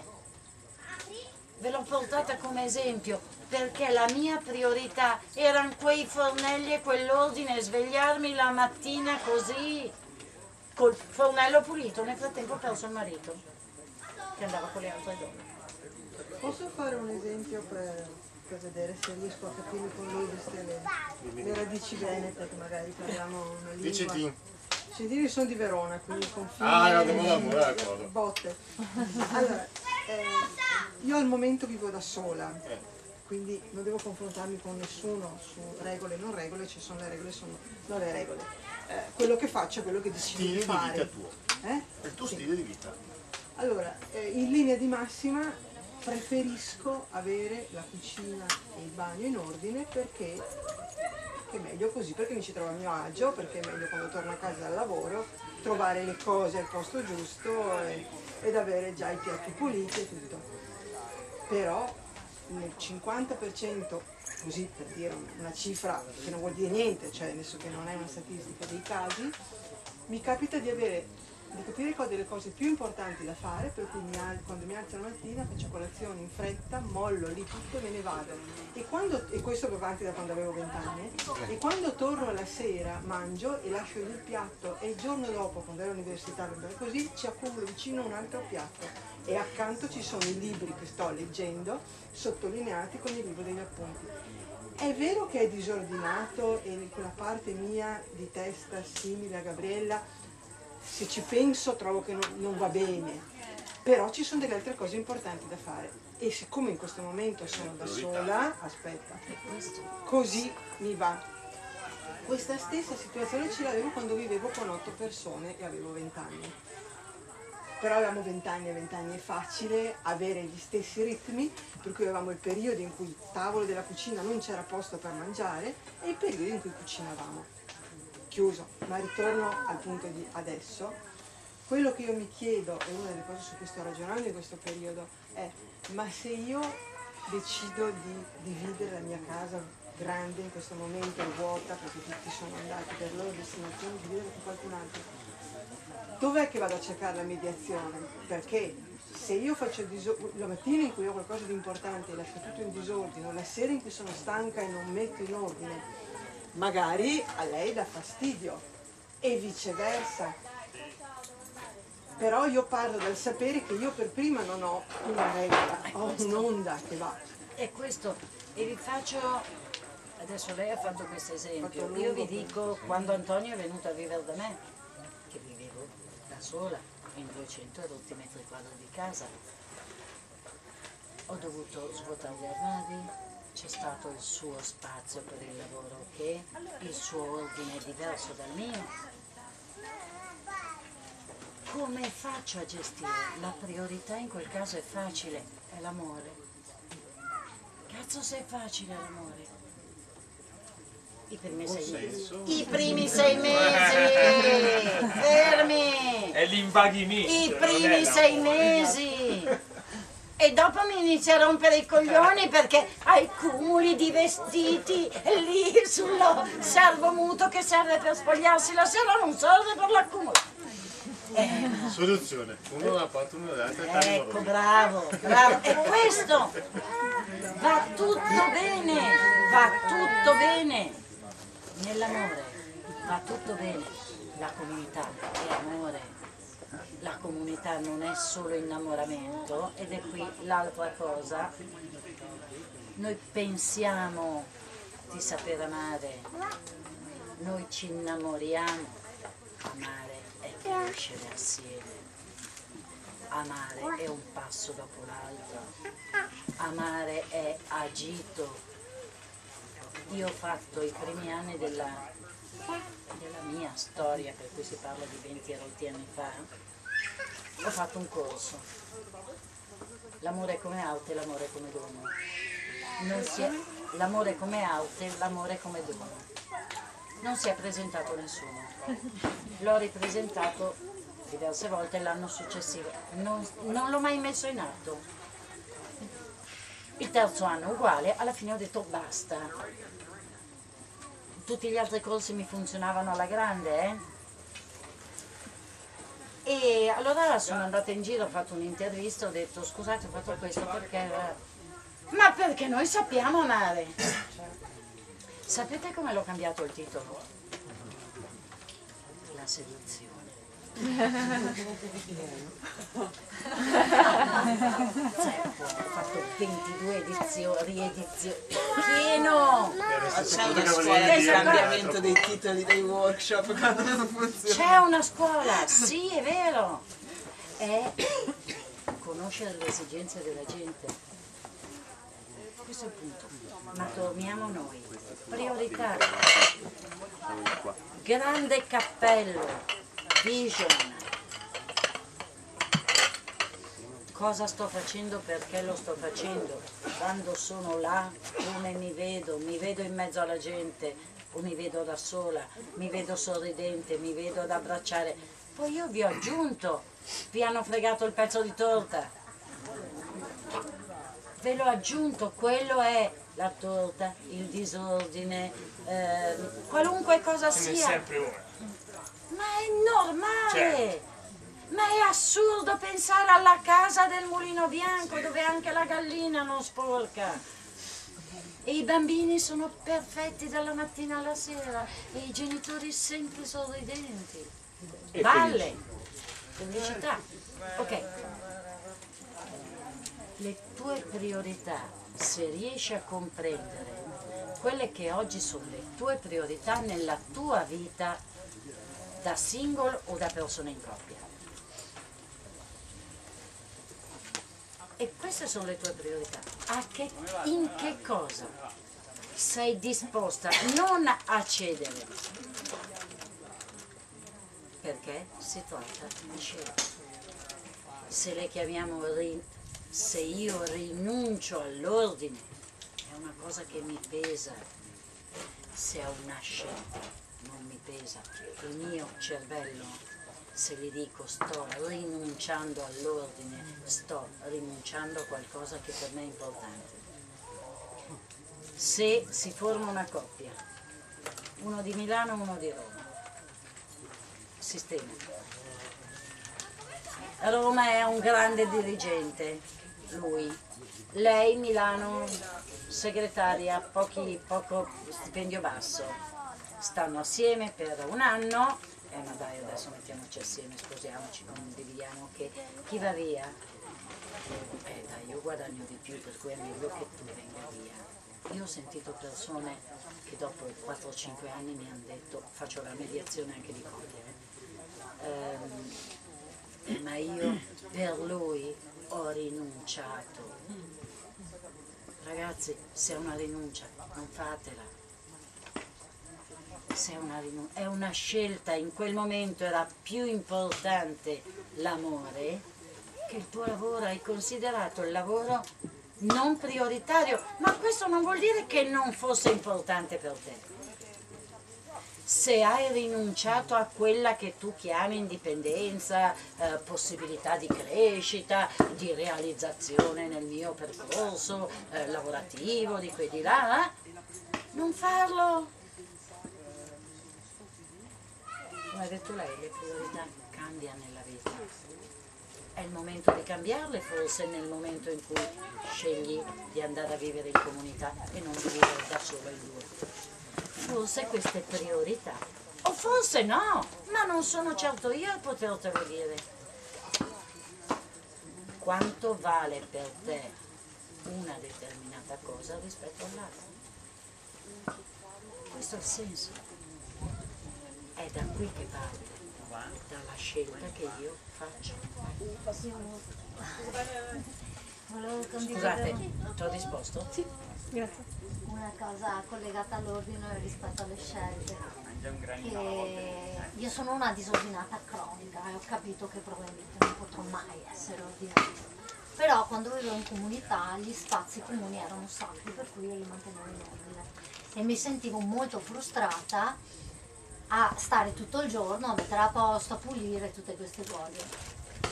Ve l'ho portata come esempio, perché la mia priorità erano quei fornelli e quell'ordine, svegliarmi la mattina così, col fornello pulito. Nel frattempo ho perso il marito, che andava con le altre donne. Posso fare un esempio per vedere se riesco a capire con lui le radici venete, che magari parliamo una lingua. Diciti. Io sono di Verona, quindi confine. Botte. Allora, io al momento vivo da sola, quindi non devo confrontarmi con nessuno su regole e non regole, ci sono le regole, sono non le regole. Quello che faccio è quello che decido di fare. Stile di vita tuo. È il tuo stile di vita. Allora, in linea di massima preferisco avere la cucina e il bagno in ordine perché è meglio così, perché mi ci trovo a mio agio, perché è meglio quando torno a casa dal lavoro trovare le cose al posto giusto ed avere già i piatti puliti e tutto. Però nel 50%, così per dire una cifra che non vuol dire niente, cioè nel senso che non è una statistica dei casi, mi capita di capire delle cose più importanti da fare, per cui quando mi alzo la mattina faccio colazione in fretta, mollo lì tutto e me ne vado. E questo va avanti da quando avevo 20 anni, e quando torno la sera mangio e lascio lì il piatto e il giorno dopo, quando ero all'università, così ci accumulo vicino un altro piatto e accanto ci sono i libri che sto leggendo, sottolineati con il libro degli appunti. È vero che è disordinato e quella parte mia di testa simile a Gabriella, se ci penso trovo che non va bene, però ci sono delle altre cose importanti da fare e siccome in questo momento sono da sola, aspetta, così mi va. Questa stessa situazione ce l'avevo quando vivevo con 8 persone e avevo 20 anni. Però avevamo 20 anni e 20 anni è facile avere gli stessi ritmi, per cui avevamo il periodo in cui il tavolo della cucina non c'era posto per mangiare e il periodo in cui cucinavamo. Chiuso, ma ritorno al punto di adesso. Quello che io mi chiedo, e una delle cose su cui sto ragionando in questo periodo, è: ma se io decido di dividere la mia casa grande in questo momento, vuota, perché tutti sono andati per loro destinazione, dividerla con qualcun altro, dov'è che vado a cercare la mediazione? Perché se io faccio la mattina in cui ho qualcosa di importante e lascio tutto in disordine, o la sera in cui sono stanca e non metto in ordine, magari a lei dà fastidio e viceversa. Però io parlo dal sapere che io per prima non ho una regola, ho un'onda che va. E questo, e vi faccio, adesso lei ha fatto questo esempio, io vi dico quando Antonio è venuto a vivere da me, che vivevo da sola in 200 rotti metri quadri di casa, ho dovuto svuotare gli armadi. C'è stato il suo spazio per il lavoro e il suo ordine è diverso dal mio. Come faccio a gestire? La priorità in quel caso è facile, è l'amore. Cazzo se è facile l'amore. I primi 6 mesi. I primi 6 mesi! Fermi! È l'invaghimento. I primi 6 mesi! e dopo mi inizia a rompere i coglioni perché hai cumuli di vestiti lì sullo servomuto che serve per spogliarsi la sera, non serve per l'accumulo. Soluzione, uno da una parte, uno dall'altra. Ecco, bravo, bravo. E questo va tutto bene nell'amore, va tutto bene. La comunità è amore, la comunità non è solo innamoramento, ed è qui l'altra cosa. Noi pensiamo di saper amare, noi ci innamoriamo. Amare è crescere assieme. Amare è un passo dopo l'altro, amare è agito. Io ho fatto i primi anni della mia storia, per cui si parla di 20 e rotti anni fa, ho fatto un corso. L'amore come arte e l'amore come dono. L'amore come arte e l'amore come dono. Non si è presentato nessuno. L'ho ripresentato diverse volte l'anno successivo, non l'ho mai messo in atto. Il terzo anno uguale, alla fine ho detto basta. Tutti gli altri corsi mi funzionavano alla grande, E allora sono andata in giro, ho fatto un'intervista, ho detto scusate, ho fatto questo perché... Ma perché noi sappiamo amare. Sapete come l'ho cambiato il titolo? La seduzione. Ho fatto 22 riedizioni, pieno! C'è una scuola di cambiamento dei titoli dei workshop quando non funziona. C'è una scuola, sì, è vero! È conoscere le esigenze della gente. Questo è il punto. Ma torniamo noi. Priorità. Grande cappello. Vision. Cosa sto facendo, perché lo sto facendo, quando sono là, come mi vedo in mezzo alla gente, o mi vedo da sola, mi vedo sorridente, mi vedo ad abbracciare. Poi io vi ho aggiunto, vi hanno fregato il pezzo di torta. Ve l'ho aggiunto, quello è la torta, il disordine, qualunque cosa Ce n'è sia. sempre una. Ma è normale! Certo. Ma è assurdo pensare alla casa del mulino bianco dove anche la gallina non sporca. E i bambini sono perfetti dalla mattina alla sera e i genitori sempre sorridenti. Balle, felicità. Ok. Le tue priorità, se riesci a comprendere quelle che oggi sono le tue priorità nella tua vita da single o da persona in coppia. E queste sono le tue priorità. In che cosa sei disposta non a cedere? Perché si tratta di scelta. Se le chiamiamo se io rinuncio all'ordine, è una cosa che mi pesa. Se è una scelta, non mi pesa. Il mio cervello, se gli dico sto rinunciando all'ordine, sto rinunciando a qualcosa che per me è importante. Se si forma una coppia, uno di Milano, uno di Roma, sistema. Roma è un grande dirigente, lui. Lei Milano, segretaria, poco stipendio basso. Stanno assieme per un anno. Ma dai, adesso mettiamoci assieme, sposiamoci, condividiamo che chi va via, dai, io guadagno di più, per cui è meglio che tu venga via. Io ho sentito persone che dopo 4-5 anni mi hanno detto, faccio la mediazione anche di coppia, ma io per lui ho rinunciato. Ragazzi, se è una rinuncia, non fatela. È una scelta, in quel momento era più importante l'amore che il tuo lavoro, hai considerato il lavoro non prioritario, ma questo non vuol dire che non fosse importante per te. se hai rinunciato a quella che tu chiami indipendenza, possibilità di crescita, di realizzazione nel mio percorso lavorativo, di qui di là, non farlo. Come ha detto lei, le priorità cambiano nella vita. È il momento di cambiarle, forse nel momento in cui scegli di andare a vivere in comunità e non di vivere da solo in due. Forse queste priorità, o forse no, ma non sono certo io a potertelo dire. Quanto vale per te una determinata cosa rispetto all'altra? Questo è il senso. È da qui che parte, dalla scelta che io faccio. Volevo condividere Scusate, ti ho risposto? Sì, grazie. una cosa collegata all'ordine rispetto alle scelte. Che io sono una disordinata cronica e ho capito che probabilmente non potrò mai essere ordinata. Però quando vivevo in comunità gli spazi comuni erano sacri, per cui io li mantenevo in ordine. E mi sentivo molto frustrata a stare tutto il giorno, a mettere a posto, a pulire tutte queste cose.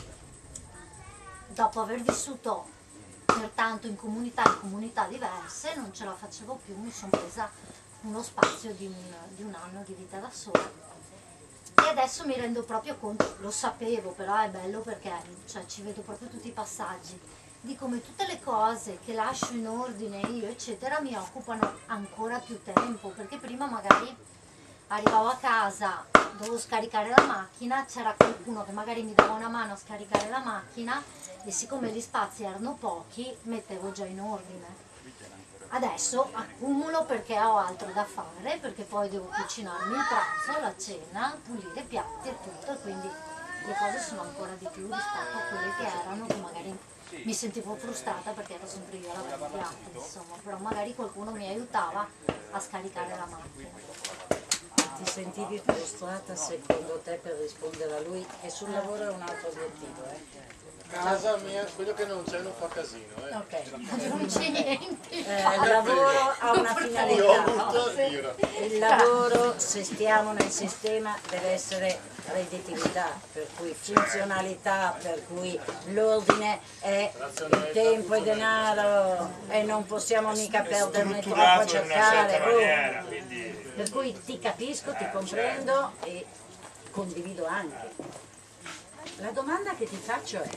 Dopo aver vissuto pertanto in comunità diverse, non ce la facevo più, mi sono presa uno spazio di un anno di vita da sola. E adesso mi rendo proprio conto, lo sapevo, però è bello perché cioè, ci vedo proprio tutti i passaggi, di come tutte le cose che lascio in ordine io, eccetera, mi occupano ancora più tempo, perché prima magari arrivavo a casa, dovevo scaricare la macchina, c'era qualcuno che magari mi dava una mano a scaricare la macchina e siccome gli spazi erano pochi mettevo già in ordine. Adesso accumulo perché ho altro da fare, perché poi devo cucinarmi il pranzo, la cena, pulire i piatti e tutto, quindi le cose sono ancora di più rispetto a quelle che erano, che magari mi sentivo frustrata perché ero sempre io a lavare i piatti, insomma, però magari qualcuno mi aiutava a scaricare la macchina. Ti sentivi frustrata secondo te, per rispondere a lui, che sul lavoro è un altro obiettivo, Casa mia, quello che non c'è non fa casino. Ok. Non c'è niente. Il lavoro ha una finalità. Il lavoro, se stiamo nel sistema, deve essere redditività, per cui funzionalità, per cui l'ordine è il tempo e denaro e non possiamo mica perderne troppo a cercare. Per cui ti capisco, ti comprendo e condivido anche. La domanda che ti faccio è,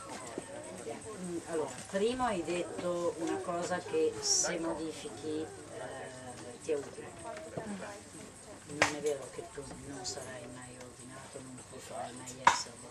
allora, prima hai detto una cosa che se modifichi ti è utile. Non è vero che tu non sarai mai ordinato, non potrai mai esserlo,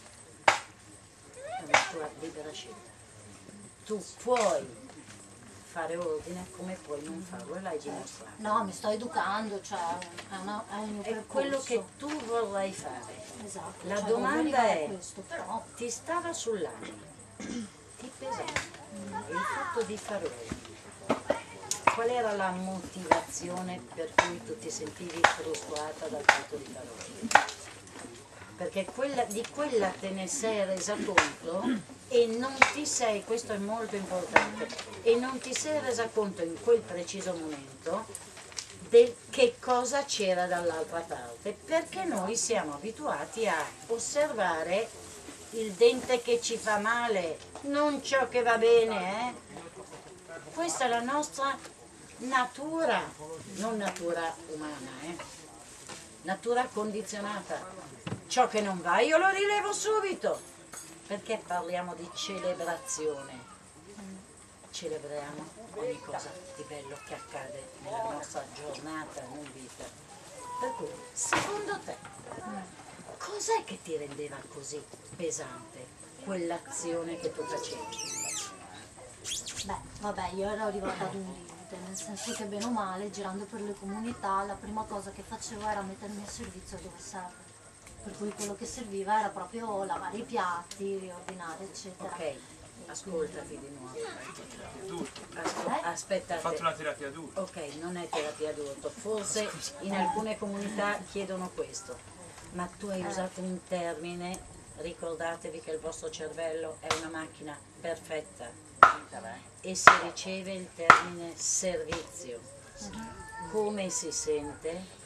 perché è una tua libera scelta. Tu puoi fare ordine come puoi non farlo e l'hai dimostrato. No, mi sto educando, cioè è un mio È percorso. quello che tu vorrai fare. Esatto, La cioè, domanda voglio è, questo, però ti stava sull'anima, ti pesava il fatto di fare ordine. Qual era la motivazione per cui tu ti sentivi frustrata dal fatto di fare ordine? Perché di quella te ne sei resa conto e non ti sei, questo è molto importante, e non ti sei resa conto in quel preciso momento del che cosa c'era dall'altra parte, perché noi siamo abituati a osservare il dente che ci fa male, non ciò che va bene, Questa è la nostra natura, non natura umana, natura condizionata. Ciò che non va io lo rilevo subito, perché parliamo di celebrazione. Celebriamo ogni cosa di bello che accade nella nostra giornata, non vita. Per cui, secondo te, cos'è che ti rendeva così pesante quell'azione che tu facevi? Beh, vabbè, io ero arrivata ad un limite, nel senso che bene o male, girando per le comunità, la prima cosa che facevo era mettermi a servizio dove serve. Per cui quello che serviva era proprio lavare i piatti, riordinare, eccetera. Ok, ascoltati di nuovo. Aspetta. Ho fatto una terapia d'urto. Ok, non è terapia d'urto, forse in alcune comunità chiedono questo, ma tu hai usato un termine, ricordatevi che il vostro cervello è una macchina perfetta e si riceve il termine servizio. Come si sente?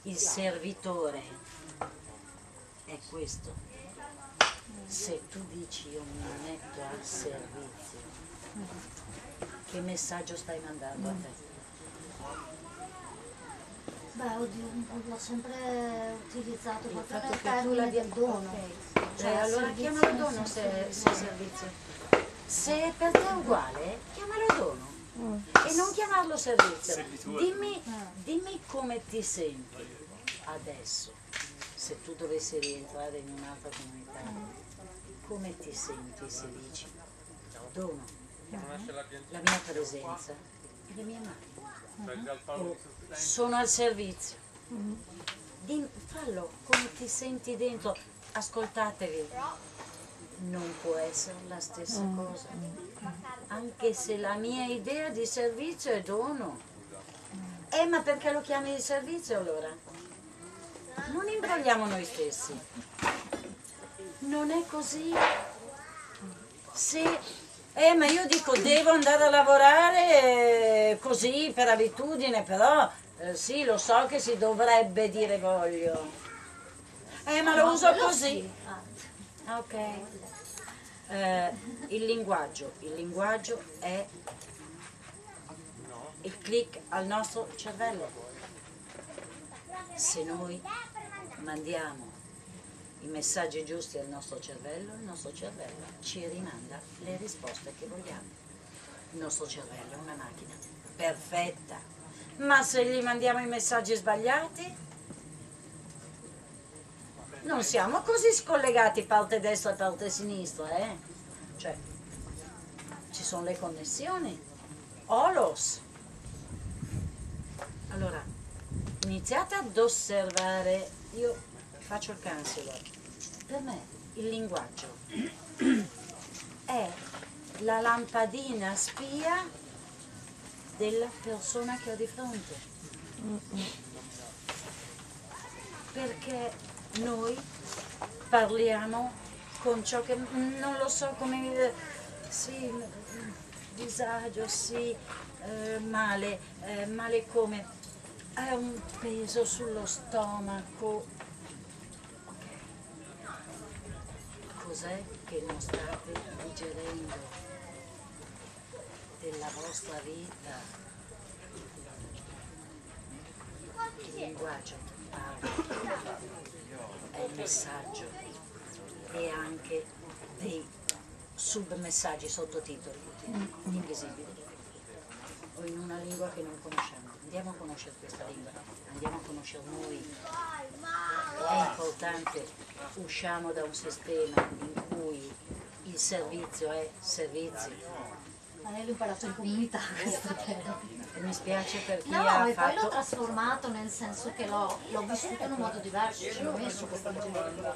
il servitore è questo. Se tu dici io mi metto al servizio, che messaggio stai mandando a te? Beh, oddio, l'ho sempre utilizzato Il proprio fatto nel che tu termine l'abbia- del dono. Allora servizio chiamalo nel dono senso se che- è servizio. Se per te è uguale, chiamalo dono. E non chiamarlo servizio. Servitore. Dimmi come ti senti adesso, se tu dovessi rientrare in un'altra comunità, come ti senti se dici dono la mia presenza e le mie mani, o sono al servizio. Fallo come ti senti dentro, ascoltatevi, non può essere la stessa cosa, anche se la mia idea di servizio è dono. Ma perché lo chiami di servizio allora? Non imbrogliamo noi stessi, non è così. Se ma io dico devo andare a lavorare così per abitudine, però sì, lo so che si dovrebbe dire voglio. Ma lo uso così. Ok. Il linguaggio è il click al nostro cervello. Se noi mandiamo i messaggi giusti al nostro cervello, il nostro cervello ci rimanda le risposte che vogliamo. Il nostro cervello è una macchina perfetta, ma se gli mandiamo i messaggi sbagliati, non siamo così scollegati parte destra e parte sinistra, Cioè, ci sono le connessioni, olos. Allora, iniziate ad osservare. Io faccio il counselor. Per me il linguaggio è la lampadina spia della persona che ho di fronte. Perché noi parliamo con ciò che non lo so come sì, disagio, sì, male, male come? È un peso sullo stomaco. Cos'è che non state digerendo della vostra vita? Il linguaggio parla, è il messaggio e anche dei submessaggi, sottotitoli, invisibili, o in una lingua che non conosciamo. Andiamo a conoscere questa lingua, andiamo a conoscere noi. È importante, usciamo da un sistema in cui il servizio è servizio. Ma lei l'ho imparato in comunità questo termine. E mi spiace per chi No, ha e poi l'ho fatto... trasformato nel senso che l'ho vissuto in un modo diverso, ci ho messo questa domanda.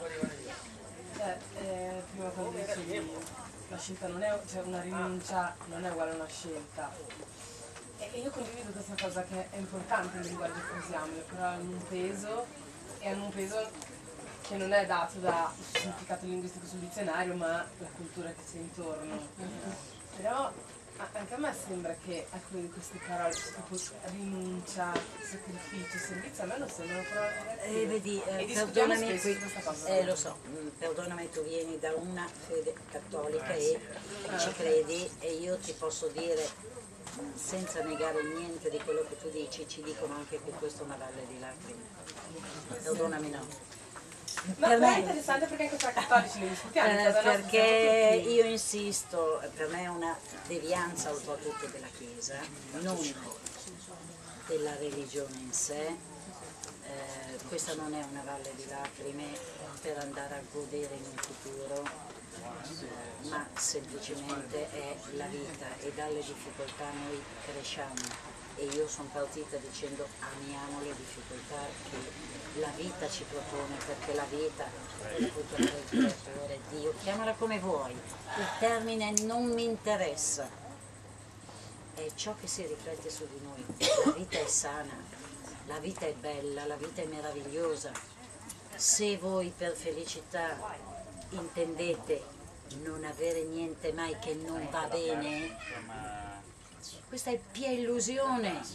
Prima quando dicevi la scelta non è, cioè una rinuncia non è uguale a una scelta. E io condivido questa cosa che è importante nel linguaggio che usiamo, però hanno un peso e hanno un peso che non è dato dal significato linguistico sul dizionario, ma la cultura che c'è intorno. Però anche a me sembra che alcune di queste parole, tipo rinuncia, sacrificio, servizio, a me non sembrano parole. Vedi, e discutiamo perdonami, spesso di questa cosa. lo so, perdonami, tu vieni da una fede cattolica e ci credi, e io ti posso dire, senza negare niente di quello che tu dici, ci dicono anche che questa è una valle di lacrime. Perdonami, no. Ma Per è me- interessante perché anche tra cattolici ne discutiamo. in casa nostra perché siamo tutti- io insisto, per me è una devianza oltretutto della Chiesa, non della religione in sé. Questa non è una valle di lacrime per andare a godere in un futuro, ma semplicemente è la vita, e dalle difficoltà noi cresciamo. E io sono partita dicendo amiamo le difficoltà che la vita ci propone, perché la vita è il creatore, Dio, chiamala come vuoi, il termine non mi interessa, è ciò che si riflette su di noi. La vita è sana, la vita è bella, la vita è meravigliosa. Se voi per felicità intendete non avere niente mai che non va bene, questa è pia illusione.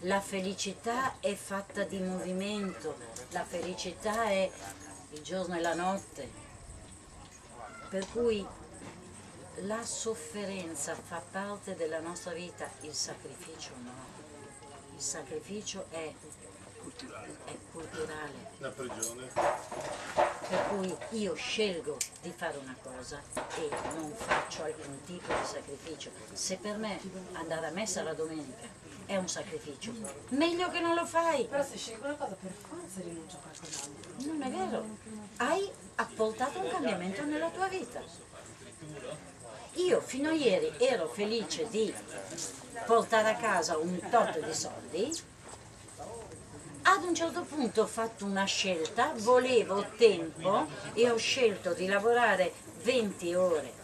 La felicità è fatta di movimento, la felicità è il giorno e la notte. Per cui la sofferenza fa parte della nostra vita, il sacrificio no. Il sacrificio è culturale. La prigione. Per cui io scelgo di fare una cosa e non faccio alcun tipo di sacrificio. Se per me andare a messa la domenica è un sacrificio, meglio che non lo fai. Però se scegli una cosa per forza rinuncio a qualcos'altro. Non è vero. Hai apportato un cambiamento nella tua vita. Io fino a ieri ero felice di portare a casa un tot di soldi. Ad un certo punto ho fatto una scelta, volevo tempo e ho scelto di lavorare 20 ore,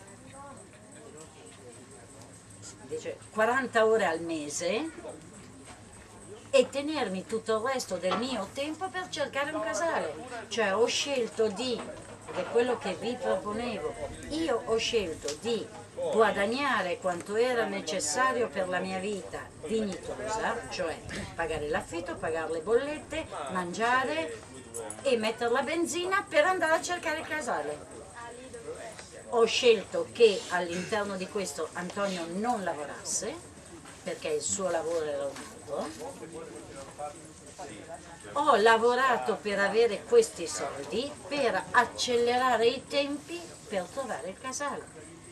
invece 40 ore al mese e tenermi tutto il resto del mio tempo per cercare un casale. Cioè ho scelto di, ed è quello che vi proponevo, io ho scelto di guadagnare quanto era necessario per la mia vita dignitosa, cioè pagare l'affitto, pagare le bollette, mangiare e mettere la benzina per andare a cercare il casale. Ho scelto che all'interno di questo Antonio non lavorasse, perché il suo lavoro era un altro. Ho lavorato per avere questi soldi, per accelerare i tempi per trovare il casale.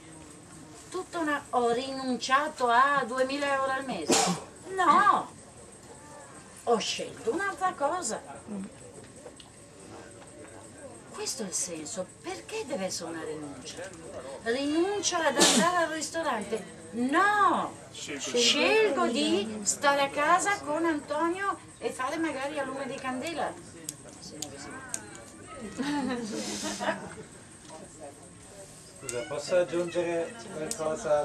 Ho rinunciato a 2000 euro al mese? No! Ho scelto un'altra cosa. Questo è il senso. Perché deve essere una rinuncia? Rinuncia ad andare al ristorante? No! Scelgo di stare a casa con Antonio e fare magari a lume di candela. Scusa, posso aggiungere qualcosa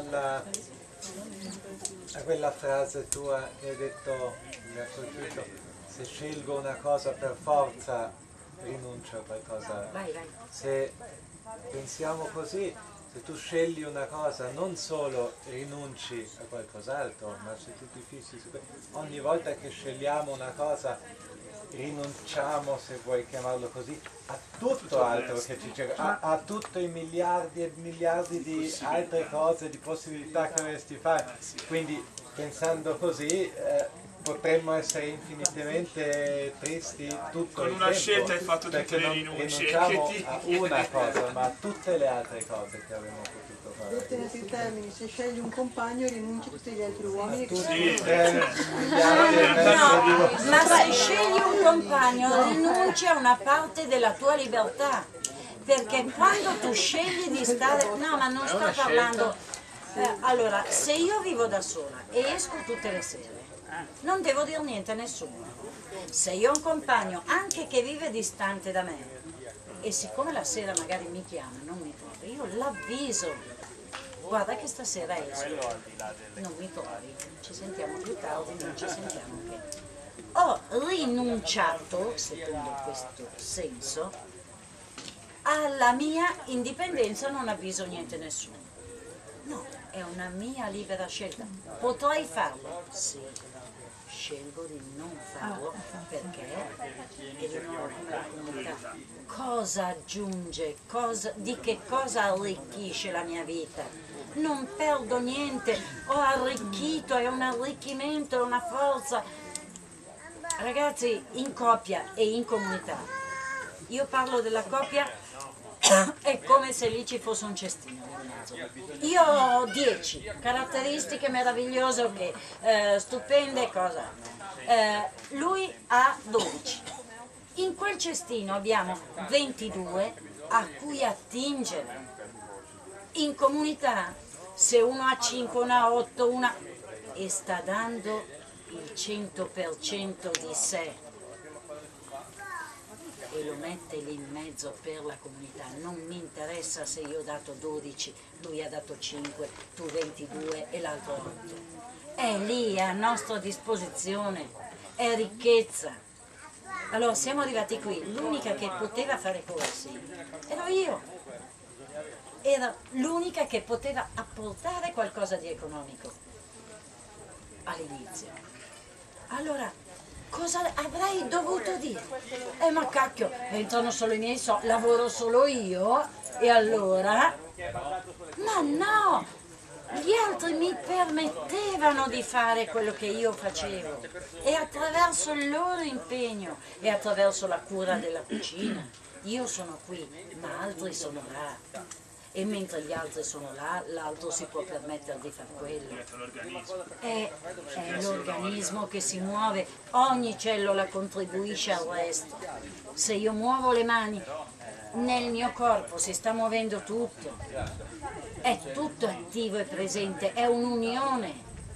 a quella frase tua che hai detto, mi ha colpito, se scelgo una cosa per forza rinuncio a qualcosa. Vai, vai. Se pensiamo così, se tu scegli una cosa non solo rinunci a qualcos'altro, ma se tu ti fissi su ogni volta che scegliamo una cosa rinunciamo, se vuoi chiamarlo così, a tutto altro che ci cerca, a tutti i miliardi e miliardi di altre cose, di possibilità che dovresti fare. Quindi pensando così potremmo essere infinitamente tristi tutto con il una tempo, scelta hai fatto tutte perché le non rinunce rinunciamo che ti a una cosa, ma a tutte le altre cose che avremmo potuto fare. Tenete in termini, se scegli un compagno rinunci a tutti gli altri uomini che sono No, ma se scegli un compagno rinunci a una parte della tua libertà, perché quando tu scegli di stare... No, ma non sto parlando... allora, se io vivo da sola e esco tutte le sere, non devo dire niente a nessuno. Se io ho un compagno, anche che vive distante da me, e siccome la sera magari mi chiama, non mi trovi, io l'avviso. Guarda che stasera esco, non mi trovi, ci sentiamo più tardi, non ci sentiamo che... Ho rinunciato, secondo questo senso, alla mia indipendenza, non avviso niente a nessuno. No, è una mia libera scelta. Potrei farlo? Sì. Scelgo di non farlo perché è di nuovo come la comunità. Cosa aggiunge? Di che cosa arricchisce la mia vita? Non perdo niente, ho arricchito, è un arricchimento, è una forza. Ragazzi, in coppia e in comunità, io parlo della coppia, è come se lì ci fosse un cestino in mezzo. Io ho 10 caratteristiche meravigliose, ok, stupende, cosa. Lui ha 12. In quel cestino abbiamo 22 a cui attingere. In comunità, se uno ha 5, uno ha 8, una e sta dando il 100% di sé e lo mette lì in mezzo per la comunità, non mi interessa se io ho dato 12, lui ha dato 5, tu 22 e l'altro 8. È lì, è a nostra disposizione, è ricchezza. Allora siamo arrivati qui, l'unica che poteva fare corsi ero io. Era l'unica che poteva apportare qualcosa di economico all'inizio. Allora, cosa avrei dovuto dire? Ma cacchio, entrano solo i miei soldi, lavoro solo io, e allora? Ma no! Gli altri mi permettevano di fare quello che io facevo, e attraverso il loro impegno e attraverso la cura della cucina. Io sono qui, ma altri sono là. E mentre gli altri sono là, l'altro si può permettere di fare quello. È l'organismo che si muove, ogni cellula contribuisce al resto. Se io muovo le mani, nel mio corpo si sta muovendo tutto. È tutto attivo e presente, è un'unione.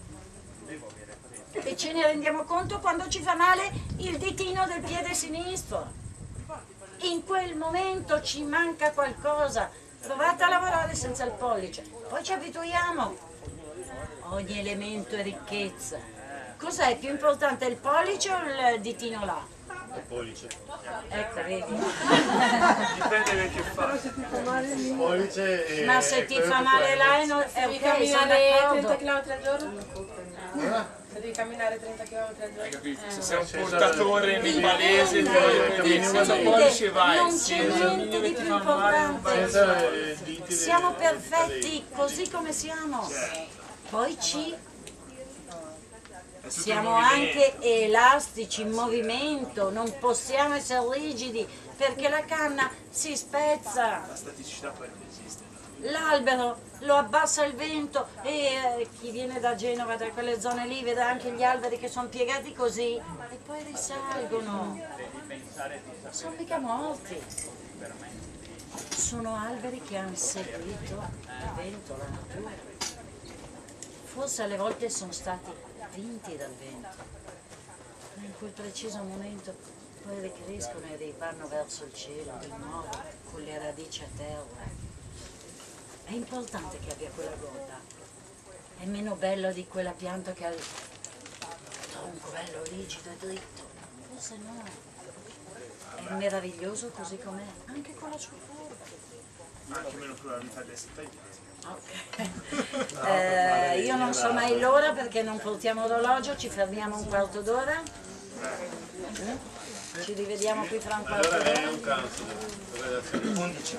E ce ne rendiamo conto quando ci fa male il ditino del piede sinistro. In quel momento ci manca qualcosa. Provate a lavorare senza il pollice, poi ci abituiamo. Ogni elemento è ricchezza. Cos'è più importante, il pollice o il ditino là? Il pollice. Ecco, vedi. Dipende che fa. Il pollice è... Ma se ti fa male là è ok, Devi sono camminare 30 d'accordo. km al giorno? Se devi camminare 30 km al giorno? Hai capito? Se sei un portatore nepalese, senza pollice vai. Non c'è niente di più importante. Siamo perfetti così come siamo. Poi siamo anche elastici, in movimento, non possiamo essere rigidi perché la canna si spezza. La staticità poi non esiste. L'albero lo abbassa il vento e chi viene da Genova, da quelle zone lì, vede anche gli alberi che sono piegati così e poi risalgono. Sono mica morti. Sono alberi che hanno seguito il vento, la natura. Forse alle volte sono stati vinti dal vento, ma in quel preciso momento poi ricrescono e rivanno verso il cielo di nuovo con le radici a terra. È importante che abbia quella gonna, è meno bello di quella pianta che ha il tronco bello rigido e dritto, forse no, è meraviglioso così com'è, anche con la sua forma. Anche meno probabilità di essere tagliati. Ok. Io non so mai l'ora perché non portiamo orologio, ci fermiamo un quarto d'ora. Ci rivediamo qui fra un quarto Allora d'ora. è un cancro. 11.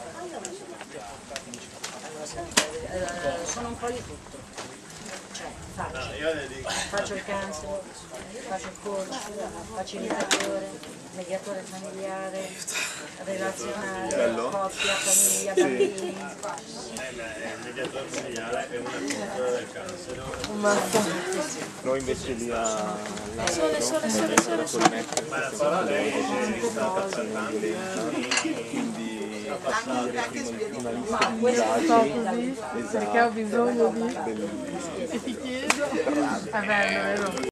Sono un po' di tutto, cioè faccio il cancro, faccio il coach, facilitatore, mediatore familiare, relazionale, coppia, famiglia, bambini. Il mediatore familiare è una cultura del cancro. Noi invece lì a Ma la parola lei è stata per tanti anni. quindi Ma questo Perché ho bisogno di... E ti chiedo... Vabbè, vero.